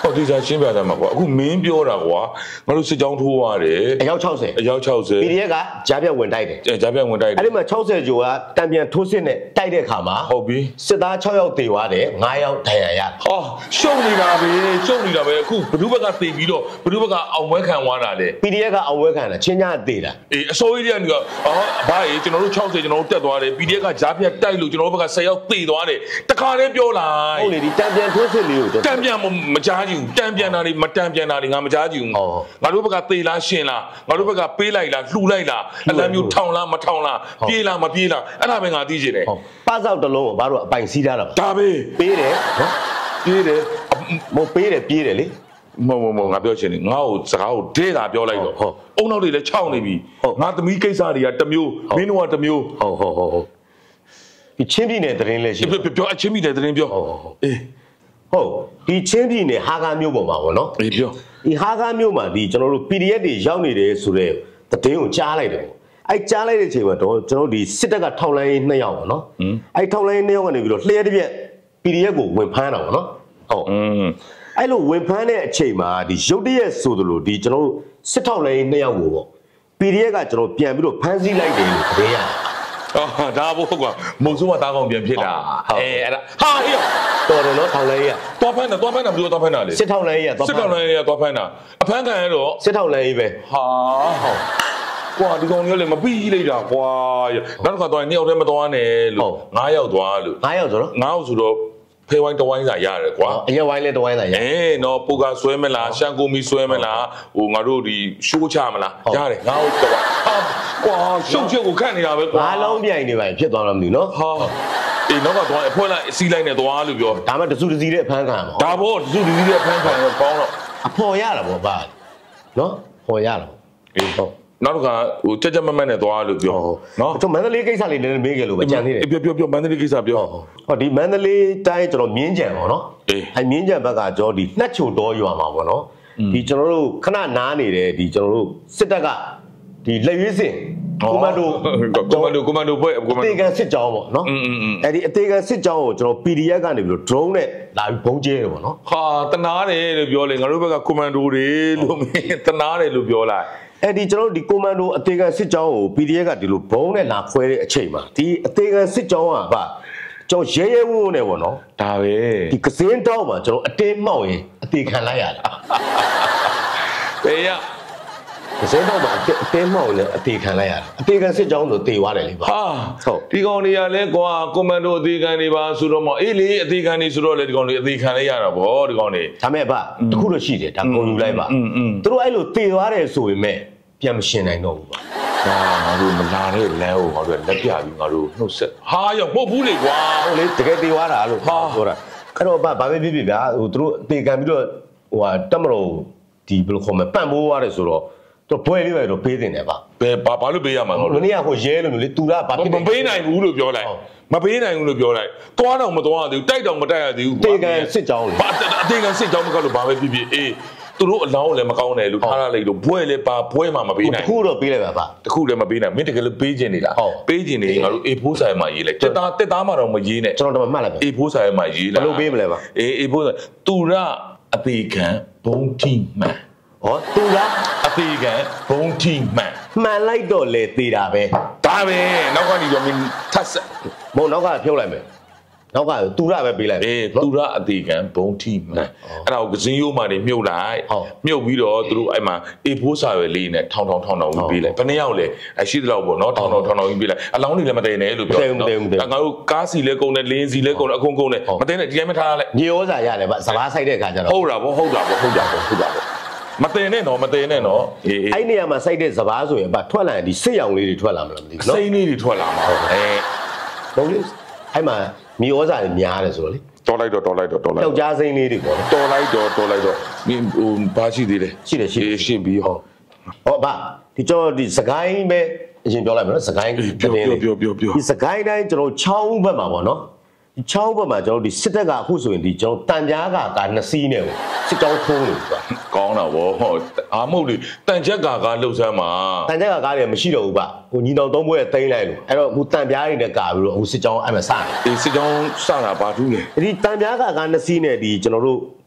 ဟုတ်ဒီစားရှင်းပြတယ်မှာကွာအခုမင်းပြောတာကွာငါတို့စစ်ကြောင်းထိုးရတယ်အယောက်60 အယောက်60 PDF ကကြားပြတ်ဝင်တိုက်တယ်ကြားပြတ်ဝင်တိုက်တယ်အဲ့ဒီမှာ60ကျော်ကတံပြန်ထိုးစစ်နဲ့တိုက်တဲ့ခါမှာဟုတ်ပြီစစ်သား6ယောက်တေသွားတယ်9ယောက်ဒဏ်ရာရဟာရှုံနေတာပဲအခုဘ누구ဘက်ကတေပြီးတော့ဘ누구ဘက်ကအောင်ပွဲခံသွားတာလေ PDF ကအောင်ပွဲခံတာချင်းညာတေတာအေးအစိုးရတွေကဘာကြီးကျွန်တော်တို့60ကျွန်တော်တို့တက်သွားတယ် PDF ကကြားပြတ်တိုက်လို့ကျွန်တော်တို့ဘက်က10ယောက်တေသွားတယ်တခါတည်းပြောလိုက်ဟုတ်လေဒီတံပြန်ထိုးစစ်လေးကိုတံပြန်မကြားကြည့်ဘူးတံပြန်တာတွေမတံပြန်တာတွေငါမကြားကြည့်ဘူးငါတို့ဘက်ကသေလားရှင်လားငါတို့ဘက်ကပေးလိုက်လားလှူလိုက်လားအလံမျိုးထောင်လားမထောင်လားပြေးလားမပြေးလားအဲ့ဒါပဲငါသိချင်တယ်ပစောက်တလုံးကိုဘာလို့အပိုင်စီးထားတာဒါပဲပေးတယ်နော်ပြေးတယ်မပေးတယ်ပြေးတယ်လေမငါပြောချင်တယ်ငါ့ကိုစကားကိုဒဲတာပြောလိုက်တော့အုံနောက်တွေလည်းခြောက်နေပြီငါသမီးကိစ္စတွေကတစ်မျိုးမင်းတို့ကတစ်မျိုးဟုတ်ဒီချင်းပြည်နယ်သတင်းလည်းရှိပြောအချင်းပြည်နယ်သတင်းပြောအေးဟုတ်ဒီချင်းပြည်နယ်ဟာကာမြို့ပေါ်မှာပေါ့နော်အေးပြောဒီဟာကာမြို့မှာဒီကျွန်တော်တို့ PDF တွေရောက်နေတယ်ဆိုတော့သတင်းကိုကြားလိုက်တယ်ပေါ့အဲ့ကြားလိုက်တဲ့အချိန်မှာတော့ကျွန်တော်တို့ဒီစစ်တပ်ကထောက်လိုင်း2ယောက်ပေါ့နော်အဲ့ထောက်လိုင်း2ယောက်ကနေပြီးတော့လျှက်တစ်ပြက် PDF ကိုဝင်ဖမ်းတာပေါ့နော်ဟုတ်အဲ့လိုဝင်ဖမ်းတဲ့အချိန်မှာဒီရုတ်တရက်ဆိုသလိုဒီကျွန်တော်တို့စစ်ထောက်လိုင်း2ယောက်ကိုပေါ့ PDF ကကျွန်တော်ပြန်ပြီးတော့ဖမ်းဆီးလိုက်တယ်လို့သတင်းရတယ်ဒါဘို့ကွာမုံစုံကတားကောင်ပြန်ဖြစ်တာအဲ့ဒါဟာဟေးတော်တယ်နော်ထောက်လိုင်းရသွားဖမ်းတာဘယ်လိုသွားဖမ်းတာလဲစစ်ထောက်လိုင်းရသွားဖမ်းတာအဖမ်းခံရတော့စစ်ထောက်လိုင်းပဲဟာဟုတ်ကွာဒီကောင်ကြီးလည်းမပြီးလိုက်တာကွာနောက်တစ်ခါသွားရင်2ယောက်တည်းမသွားနဲ့လို့9ယောက်သွားလို့ 9ယောက်ဆိုတော့ 9ယောက်ဆိုတော့ဖေးဝိုင်းတဝိုင်းစာရတယ်ကွာအရက်ဝိုင်းလည်းတဝိုင်းစာရနော်ပူကဆွဲမလားရှန်ကိုမီဆွဲမလားဟိုငါတို့ဒီရှိုးချမလားရတယ်ငါတို့တော့ကွာရှုပ်ချက်ကိုခန့်နေတာပဲကွာငါလုံးပြိုင်နေပါဖြစ်သွားတော့မသိနော်ဟာအေးနောက်ကသွားအဖွဲလိုက်အစီးလိုက်နဲ့သွားလို့ပြောဒါမှတစုတစည်းတဲ့အဖမ်းခံပါဒါပေါ့တစုတစည်းတဲ့အဖမ်းခံတော့ကောင်းတော့အဖော်ရတာပေါ့ဗျာနော်ဖော်ရတာအေးဟုတ်နောက်တစ်ခါဟိုကြက်မက်နဲ့သွားလို့ပြောနော်ကျွန်တော်မန္တလေးကိစ္စလေးနည်းနည်းမေးခဲ့လို့ပဲကြံသေးတယ်ပြောမန္တလေးကိစ္စပြောဟောဒီမန္တလေးတိုင်းကျွန်တော်မြင်းကြံပေါ့နော်အဲမြင်းကြံဘက်ကကျွန်တော်ဒီနှက်ချိုတော်ရွာမှာပေါ့နော်ဒီကျွန်တော်တို့ခဏနားနေတယ်ဒီကျွန်တော်တို့စစ်တပ်ကဒီလက်ရွေးစင်ကွန်မန်ဒိုပွဲအသေးခံစစ်ကြောင်းပေါ့နော်အဲ့ဒီအသေးခံစစ်ကြောင်းကိုကျွန်တော် PDF ကနေပြီးတော့ drone နဲ့လာပြီးဘုံကျဲတယ်ပေါ့နော်ဟာတနာတယ်လို့ပြောလေငါတို့ဘက်ကကွန်မန်ဒိုတွေလို့တနာတယ်လို့ပြောလိုက်အဲ့ဒီကျွန်တော်တို့ဒီကွန်မန်ဒိုအသေးခံစစ်ကြောင်းကို PDF ကဒီလိုဘုံနဲ့လာခွဲတဲ့အချိန်မှာဒီအသေးခံစစ်ကြောင်းကဗျကျွန်တော်ရဲဝုန်းနေပေါ့နော်ဒါပဲဒီကစင်းတောက်မှာကျွန်တော်အတင်းမှောက်ရင်အသေးခံလိုက်ရတယ်ဘေးရစင်းတော့မှအတင်းမောက်လည်းအသေးခံလိုက်ရတယ်အသေးခံစစ်ကြောင်းဆိုတေသွားတယ်လေပါဟာဟုတ်ဒီကောင်တွေကလည်းကွာကွန်မန်ဒိုအသေးခံတွေပါဆိုတော့မအေးလေအသေးခံတွေဆိုတော့လေဒီကောင်တွေအသေးခံလိုက်ရတာဗောဒီကောင်တွေဒါမဲ့ဗျတခုတော့ရှိတယ်ဒါကုန်ယူလိုက်ပါသူတို့အဲ့လိုတေသွားတယ်ဆိုပေမဲ့ပြန်မရှင်းနိုင်တော့ဘူးပါဟာငါတို့မလာတဲ့လမ်းကိုငါတို့လက်ပြပြီးငါတို့နှုတ်ဆက်ဟာရောမဟုတ်ဘူးလေကွာဟုတ်လေတကယ်တေသွားတာလို့ပြောတာအဲ့တော့ဘာပဲဖြစ်ဖြစ်ဗျာဟိုသူတို့အသေးခံပြီးတော့ဟိုဟာတက်မလို့ဒီဘယ်လိုခေါ်မလဲပန့်ပိုးရတယ်ဆိုတော့တော့ဘွဲလေးပဲတော့ပေးတင်တယ်ဗျဘာလို့ပေးရမှာမလို့နည်းကဟိုရဲလို့မျိုးလေသူကဘာဖြစ်မပေးနိုင်ဘူးလို့ပြောလိုက်မပေးနိုင်ဘူးလို့ပြောလိုက်သွားတော့မသွားရသေးဘူးတိုက်တော့မတိုက်ရသေးဘူးတေကန်စစ်ကြောင်းလေအတေကန်စစ်ကြောင်းမကလို့ဘာပဲဖြစ်ဖြစ်အေးသူတို့အလောင်းလည်းမကောင်းတယ်လို့ထားရလိုက်လို့ဘွဲလည်းပါဘွဲမှမပေးနိုင်တခုတော့ပေးလိုက်ပါဗျတခုလည်းမပေးနိုင်မင်းတကယ်လို့ပေးခြင်းနေလားပေးခြင်းနေငါတို့အေဖိုးဆိုင်မှာရေးလိုက်တက်သားမှာတော့မရေးနဲ့ကျွန်တော်တော့မှတ်လိုက်ပါအေဖိုးဆိုင်မှာရေးလိုက်ဘယ်လိုပေးမလဲပါအေဖိုးဆိုင်သူရအသေးခံဘုံတိမှန်ဟောသူကအသေးခံဘုံတိမှန်လိုက်တော့လေသေးတာပဲဒါပဲနောက်ကနေတော့မင်းထပ်ဆက်မဟုတ်နောက်ကဖြုတ်လိုက်မယ်နောက်ကသူရပဲပေးလိုက်သူရအသေးခံဘုံတိမှန်အဲ့ဒါကိုကစင်းရိုးမှနေမြုပ်လိုက်မြုပ်ပြီးတော့သူတို့အဲ့မှာအေဖိုးစာရွယ်လေးနဲ့ထောင်ပြီးပေးလိုက်ဘယ်နှစ်ယောက်လဲရှိသလောက်ပေါ့နော်ထောင်ပြီးပေးလိုက်အလောင်းတွေလည်းမတည်နဲ့လို့ပြောတယ်ငါတို့ကားစီလဲကုန်တယ်လင်းစီလဲကုန်တယ်အကုန်ကုန်တယ်မတည်နဲ့ဒီတိုင်းမထားလိုက်မြေဩဇာရတယ်ဗျစဘာဆိုင်တဲ့အခါကျတော့ဟုတ်တာပေါ့မတည်နဲ့နော်အဲ့နေရာမှာစိုက်တဲ့စဘာဆိုရင်ထွက်လာရင်ဒီစစ်ရောင်လေးတွေထွက်လာမလားမသိဘူးနော်စိမ့်လေးတွေထွက်လာမှာဟုတ်ဟုတ်လေအဲ့မှာမြေဩဇာတွေများတယ်ဆိုတော့လေတော်လိုက်ယောက်ျားစိမ့်လေးတွေပေါ့တော်လိုက်တော့မင်းဟိုဘာရှိသေးလဲရှိပြီးဟောဗျဒီကျွန်တော်ဒီစကိုင်းပဲအရင်ပြောလိုက်မယ်နော်စကိုင်းပြောဒီစကိုင်းတိုင်းကျွန်တော်6ဦးဘက်မှာပေါ့နော်ဒီ6ဘက်မှာကျွန်တော်ဒီစစ်တပ်ကအခုဆိုရင်ဒီကျွန်တော်တန်ပြားကာ2စီးနဲ့စစ်ကြောင်းထိုးနေပြီကောင်းတာဗောအာမဟုတ်လေတန်ချက်ကာလှုပ်ဆမ်းမှာတန်ချက်ကာတွေမရှိတော့ဘူးဗျဟိုညီတော်3ဘွဲတိမ့်လိုက်လို့အဲ့တော့ဟိုတန်ပြားတွေနဲ့ကာပြီးတော့ဟိုစစ်ကြောင်းအဲ့မှာစတယ်ဒီစစ်ကြောင်းစတာဘာထူးလဲဒီတန်ပြားကာ2စီးနဲ့ဒီကျွန်တော်တို့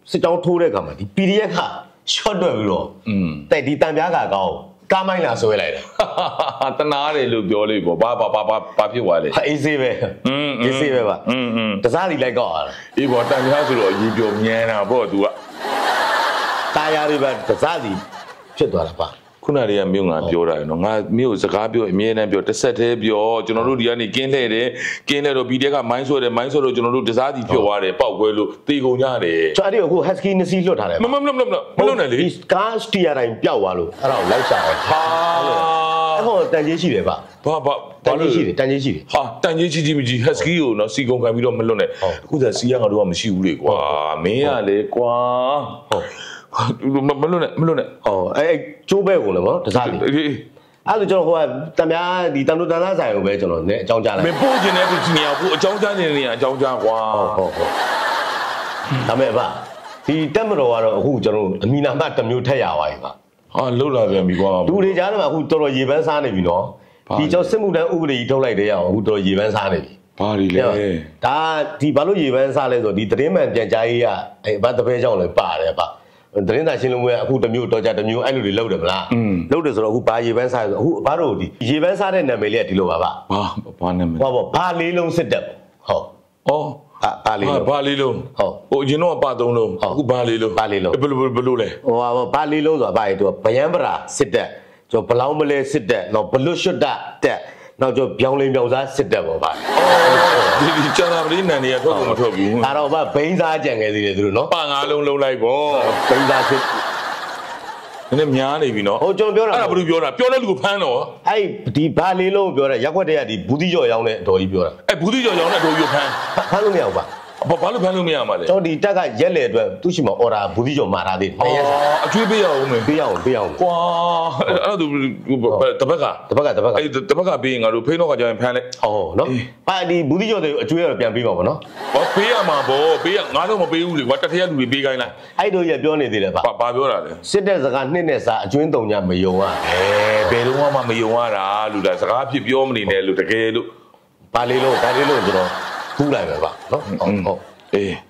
စစ်ကြောင်းထိုးတဲ့အခါမှာဒီ PDF က short တွက်ပြီးတော့တဲ့ဒီတန်ပြားကကောင်းကားမိုင်းလာဆွဲလိုက်တယ်တနာတယ်လို့ပြောလို့ပေါ့ဘာဖြစ်သွားလဲအေးစေးပဲအေးစေးပဲပါတစားစီလိုက်ကောက်ရတာအေးပေါ့တန်ပြားဆိုတော့အကြီးပြောမြန်းတာပေါ့ तू ကတာယာတွေပဲတစားစီဖြစ်သွားတာပါခုနတွေကမြို့ငါပြောတာနော်ငါမြို့စကားပြောအမြဲတမ်းပြောတစ်ဆက်တည်းပြောကျွန်တော်တို့ဒီကနေကင်းလှည့်တယ်ကင်းလှည့်တော့ PDF ကမိုင်းဆွဲတယ်မိုင်းဆွဲတော့ကျွန်တော်တို့တစားစီဖြစ်သွားတယ်ပောက်ကွဲလို့တေကုန်ကြတယ်ကျွန်တော်အခု husky နစီလွတ်ထားတယ်မလုံးနဲ့လေကားစတီယာတိုင်းပျောက်သွားလို့အဲ့ဒါကိုလိုက်ရှာတယ်ဟာအဲ့ဟိုတန်ကြီးရှိတယ်ဗျဘာလို့ရှိတယ်တန်ကြီးရှိတယ်ဟာတန်ကြီးကြီးမကြီး husky ကိုနော်စီကုန်ခံပြီးတော့မလွတ်နဲ့အခုသာစီရငါတို့ကမရှိဘူးလေကွာမင်းကလေကွာဟုတ်မလွတ်နဲ့အဲ့ကျိုးဘဲကိုလည်းဗောတစားလေးအဲ့လိုကျွန်တော်ဟိုကတမယားဒီတန်တို့တန်သားဆိုင်ကိုပဲကျွန်တော်နဲ့အကြောင်းကြားလိုက်မပို့ခြင်းနဲ့သူနေရဘူးအကြောင်းကြားနေတဲ့နေရာအကြောင်းကြားကွာဟုတ်ဒါမဲ့ဗျဒီတက်မတော်ကတော့အခုကျွန်တော်အမီနာမတစ်မျိုးထက်ရသွားပြီဗျဟာလှုပ်လာပြန်ပြီကွာလူတွေကြားထဲမှာအခုတော်တော်ရေပန်းစားနေပြီနော်ဒီကျွန်တော်စစ်မှုတန်းဥပဒေကြီးထုတ်လိုက်တဲ့ရအောင်အခုတော်တော်ရေပန်းစားနေပြီဘာတွေလဲဒါဒီဘာလို့ရေပန်းစားလဲဆိုဒီသတင်းမှန်ပြန်ကြားရေးကအဲ့ဘာတပည့်ကြောင့်လည်းပါတယ်ဗျသတင်းစာရှင်းလင်းပွဲအခုတစ်မျိုးတော့ကြတစ်မျိုးအဲ့လိုတွေလုပ်တယ်မလားလုပ်တယ်ဆိုတော့အခုဘာရေပန်းစားဆိုအခုဘာလို့ဒီရေပန်းစားတဲ့နာမည်လေးကဒီလိုပါဗျဘာနာမည်ဘာလေးလုံးစစ်တပ်ဟုတ်ဘာလေးလုံးဟုတ်ဟိုအရင်တော့ပါ3လုံးအခုဘာလေးလုံးဘယ်လိုလဲဟိုဘာလေးလုံးဆိုတာဘာလဲသူကဗယံပရာစစ်တပ်ကျွန်တော်ဘလောင်းမလဲစစ်တပ်တော့ဘလွတ်ရှွတ်တက်နောက်ကျပြောင်းလင်းပြောင်းစားစစ်တပ်ပေါ့ဗျဒီကျန်တာပရိနန်တွေကထွက်ကုန်မထွက်ဘူးအဲ့တော့ဗျဘိန်းစားကြံခဲ့သေးတယ်သူတို့နော်ပါ5လုံးလုံးလိုက်ပေါ့ဘိန်းစားစစ်နည်းများနေပြီနော်ဟိုကျွန်တော်ပြောတာအဲ့ဒါဘာလို့ပြောတာပြောတဲ့လူကိုဖမ်းတော့အဲ့ဒီဘာလေးလုံးပြောတဲ့ရက်ွက်တည်းကဒီဘူးတိကျော်ရောင်းတဲ့အတော်ကြီးပြောတာအဲ့ဘူးတိကျော်ရောင်းတဲ့အတော်ကြီးကိုဖမ်းလို့မရဘူးဗျဘာလို့ဖမ်းလို့မရမှာလဲကျွန်တော်ဒီတက်ကရက်လေအတွက်သူ့ရှိမှာအော်ဒါဘူးတိကျော်မှာထားသေးတယ်ရက်စားအကျွေးပေးရအောင်မယ်ပေးရအောင်ကွာအဲ့ဒါတပတ်ကအဲ့တပတ်ကပေးရင်ငါတို့ဖိန်းတော့ကကြာရင်ဖမ်းလိုက်ဟုတ်နော်ပါဒီဘူးတိကျော်တွေအကျွေးတော့ပြန်ပေးပါဗောနော်ဟောပေးရမှာဗောပေးရငါတော့မပေးဘူးလေကွာတထက်လူတွေပေးခိုင်းလိုက်အဲ့တို့ရပြောနေသေးတယ်ဗျဘာပြောတာလဲစစ်တဲ့စကားနှစ်နဲ့စာအကျွင်းတုံညာမယုံอ่ะဘယ်တော့မှမယုံရတာလူလားစကားဖြစ်ပြောမနေနဲ့လူတကယ်လို့ဘာလေးလုံးကျွန်တော်ပူးလိုက်ပဲဗျနော်ဟုတ်အေး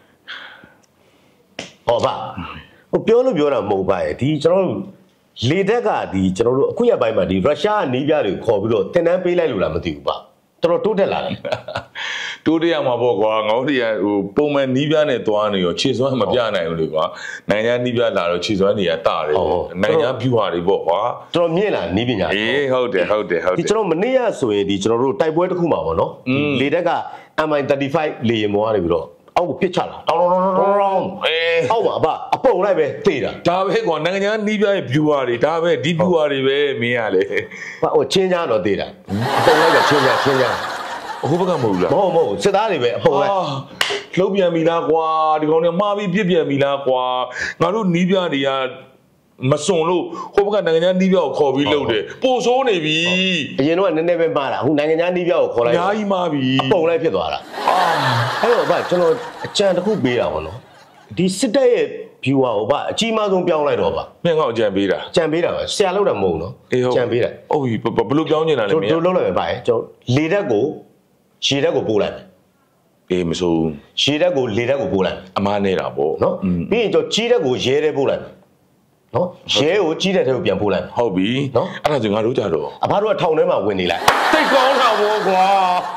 ဟောဗျဟိုပြောလို့ပြောတာမဟုတ်ပါရဲ့ဒီကျွန်တော်တို့လေတက်ကဒီကျွန်တော်တို့အခုရပိုင်းမှာဒီရုရှားကနေပြတွေခေါ်ပြီးတော့တင်တန်းပေးလိုက်လို့လားမသိဘူးဗျတော်တိုးတက်လာတယ်တိုးတက်ရမှာပေါ့ကွာငေါ့တွေကဟိုပုံမှန်နီးပြနဲ့သွားနေရောခြေစွမ်းမပြနိုင်ဘူးလေကွာနိုင်ငံနီးပြလာတော့ခြေစွမ်းတွေကတာတယ်နိုင်ငံဖြူဟာတွေပေါ့ကွာတော်မြင့်လာနီးပညာအေးဟုတ်တယ်ဒီကျွန်တော်မနေ့ကဆိုရင်ဒီကျွန်တော်တို့တိုက်ပွဲတစ်ခုမှာပေါ့နော်လေတက်က MI35 လေယာဉ်မောကနေပြီးတော့အောက်ကိုပစ်ချလာတောင်းအောက်မှာအပုံလိုက်ပဲတေးတာဒါပဲကွာနိုင်ငံနီးပြရဲ့ viewer တွေဒါပဲဒီ viewer တွေပဲမင်းရလေဟိုချင်းချားတော့တေးတာအပုံလိုက်ပဲချင်းချားဟိုဘက်ကမဟုတ်ဘူးလားမဟုတ်စစ်သားတွေပဲအပုံလိုက်လှုပ်ပြန်ပြီလားကွာဒီကောင်တွေမှားပြီးပြစ်ပြန်ပြီလားကွာငါတို့နီးပြတွေကမစွန်လို့ဟိုဘက်ကနိုင်ငံနီးပြကိုခေါ်ပြီးလှုပ်တယ်ပို့ဆိုးနေပြီအရင်တော့နည်းနည်းပဲမှားတာအခုနိုင်ငံနီးပြကိုခေါ်လိုက်အများကြီးမှားပြီအပုံလိုက်ဖြစ်သွားတာအဲ့တော့ဗျကျွန်တော်အကြံတစ်ခုပေးတာပေါ့နော်ဒီစစ်တပ်ရဲ့ viewer ကိုဗျအကြီးမားဆုံးပြောင်းလိုက်တော့ဗျမင်းကအကြံပေးတာပဲဆရာလောက်တာမဟုတ်နော်ကြံပေးတာဟုတ်ပြီဘလို့ပြောင်းနေတာလဲမင်းတို့လုံးလိုက်ပဲဗျကျွန်တော်လေတက်ကိုရေတက်ကိုပို့လိုက်မယ်အေးမဆိုးရေတက်ကိုလေတက်ကိုပို့လိုက်အမားနေတာပေါ့နော်ပြီးရင်ကျွန်တော်ကြီးတက်ကိုရဲတက်ပို့လိုက်နော်ရဲကိုကြီးတဲ့ထဲကိုပြန်ပို့လိုက်ဟုတ်ပြီနော်အဲ့ဒါဆိုငါတို့ကြတော့အဖတို့ကထောင်ထဲမှာဝင်နေလိုက်တိတ်ကောင်းတာဘောကွာ